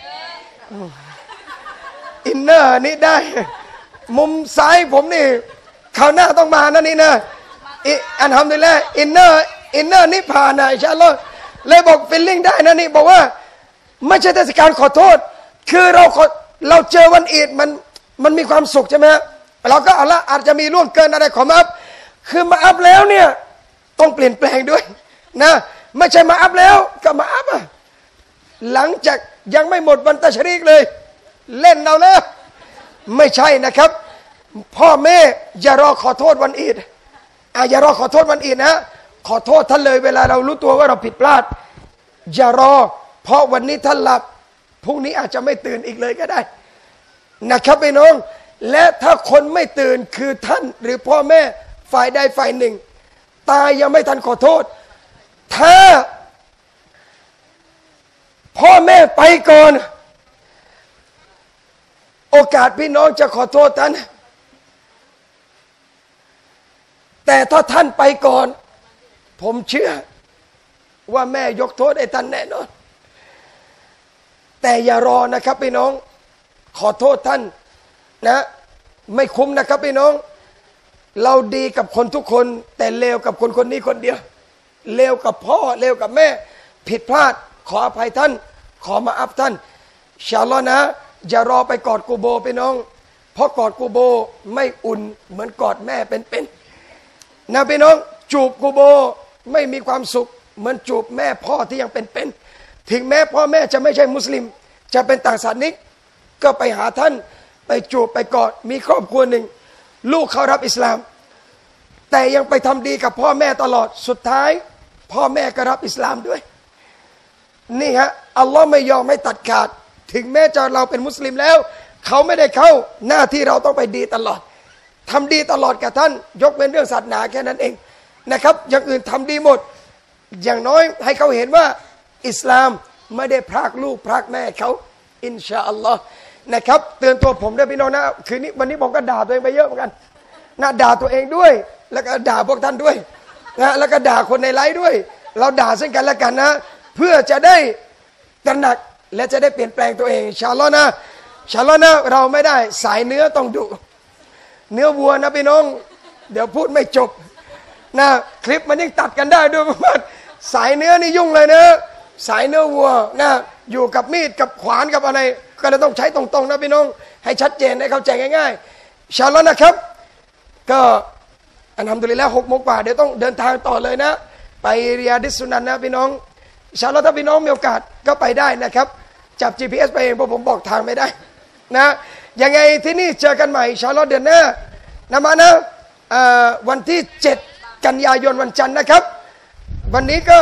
อินเนอร์นี่ได้มุมซ้ายผมนี่คราวหน้าต้องมานะนี่นะอันทำได้แล้วอินเนอร์อินเนอร์นี่ผ่านนะอินชาอัลลอฮ์เลยบอกฟิลลิ่งได้นะนี่บอกว่าไม่ใช่เทศกาลขอโทษคือเราเราเจอวันอีดมันมันมีความสุขใช่ไหมเราก็เอาละอาจจะมีล่วงเกินอะไรขอมาอัพคือมาอัพแล้วเนี่ยต้องเปลี่ยนแปลงด้วยนะไม่ใช่มาอัพแล้วก็มาอัพอ่ะหลังจากยังไม่หมดวันตัชรีกเลยเล่นเราแล้วไม่ใช่นะครับพ่อแม่อย่ารอขอโทษวันอีดอ่ะอย่ารอขอโทษวันอีดนะขอโทษท่านเลยเวลาเรารู้ตัวว่าเราผิดพลาดอย่ารอเพราะวันนี้ท่านหลับพรุ่งนี้อาจจะไม่ตื่นอีกเลยก็ได้นะครับพี่น้องและถ้าคนไม่ตื่นคือท่านหรือพ่อแม่ฝ่ายใดฝ่ายหนึ่งตายยังไม่ทันขอโทษถ้าพ่อแม่ไปก่อนโอกาสพี่น้องจะขอโทษท่านแต่ถ้าท่านไปก่อนผมเชื่อว่าแม่ยกโทษให้ท่านแน่นอนแต่อย่ารอนะครับพี่น้องขอโทษท่านนะไม่คุ้มนะครับพี่น้องเราดีกับคนทุกคนแต่เลวกับคนคนนี้คนเดียวเลวกับพ่อเลวกับแม่ผิดพลาดขออภัยท่านขอมาอัพท่านอินชาอัลลอฮ์นะอย่ารอไปกอดกูโบพี่น้องเพราะกอดกูโบไม่อุ่นเหมือนกอดแม่เป็นๆนะพี่น้องจูบกูโบไม่มีความสุขเหมือนจูบแม่พ่อที่ยังเป็นๆถึงแม้พ่อแม่จะไม่ใช่มุสลิมจะเป็นต่างศาสนิกก็ไปหาท่านไปจูบไปกอดมีครอบครัวหนึ่งลูกเขารับอิสลามแต่ยังไปทำดีกับพ่อแม่ตลอดสุดท้ายพ่อแม่ก็รับอิสลามด้วยนี่ฮะอัลลอฮ์ไม่ยอมให้ตัดขาดถึงแม้จะเราเป็นมุสลิมแล้วเขาไม่ได้เข้าหน้าที่เราต้องไปดีตลอดทำดีตลอดกับท่านยกเว้นเรื่องศาสนาแค่นั้นเองนะครับอย่างอื่นทำดีหมดอย่างน้อยให้เขาเห็นว่าอิสลามไม่ได้พรากลูกพรากแม่เขาอินชาอัลลอฮ์นะครับเตือนตัวผมด้วยพี่น้องนะคืนนี้วันนี้ผมก็ด่าตัวเองไปเยอะเหมือนกันนะด่าตัวเองด้วยแล้วก็ด่าพวกท่านด้วยนะแล้วก็ด่าคนในไลฟ์ด้วยเราด่าซึ่งกันและกันนะเพื่อจะได้ตระหนักและจะได้เปลี่ยนแปลงตัวเองอินชาอัลลอฮ์นะอินชาอัลลอฮ์นะเราไม่ได้สายเนื้อต้องดุเนื้อวัวนะพี่น้องเดี๋ยวพูดไม่จบนะคลิปมันยิ่งตัดกันได้ด้วยเพราะว่าสายเนื้อนี่ยุ่งเลยนะสายเนื้อวัวนะอยู่กับมีดกับขวานกับอะไรก็เลยต้องใช้ตรงๆนะพี่น้องให้ชัดเจนให้เข้าใจง่ายๆอินชาอัลลอฮ์นะครับก็อัลฮัมดุลิลละห์หกโมงกว่าเดี๋ยวต้องเดินทางต่อเลยนะไปริยาดิสซุนันนะพี่น้องอินชาอัลลอฮ์ถ้าพี่น้องมีโอกาสก็ไปได้นะครับจับ จี พี เอส ไปเองเพราะผมบอกทางไม่ได้นะยังไงที่นี่เจอกันใหม่อินชาอัลลอฮ์เดือนหน้านะมานะวันที่เจ็ดกันยายนวันจันทร์นะครับวันนี้ก็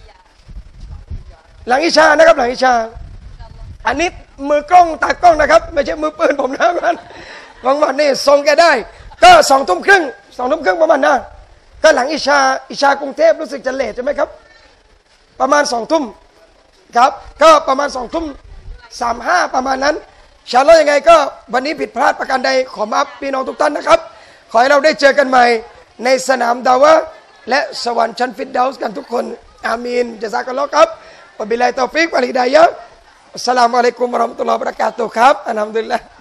หลังอิชานะครับหลังอิชาอันนี้มือกล้องตากล้องนะครับไม่ใช่มือปืนผมนะมันบางวันนี่ส่งแกได้ก็สองทุ่มครึ่งสองทุ่มครึ่งประมาณนั้นก็หลังอิชาอิชากรุงเทพรู้สึกจะเลทใช่ไหมครับประมาณสองทุ่มครับก็ประมาณสองทุ่มสามห้าประมาณนั้นชาลอยังไงก็วันนี้ผิดพลาดประการใดขอมาพี่น้องทุกท่านนะครับขอให้เราได้เจอกันใหม่ในสนามดาวะและสวรรค์ชั้นฟิรเดาส์กันทุกคนอามีนจะซากัลลอฮ์ครับวะบิลลาฮิตตอฟิกวัลฮิดายะฮ์อัสสลามุอะลัยกุมวะเราะห์มะตุลลอฮิวะบะเราะกาตุฮ์ครับอัลฮัมดุลิลละห์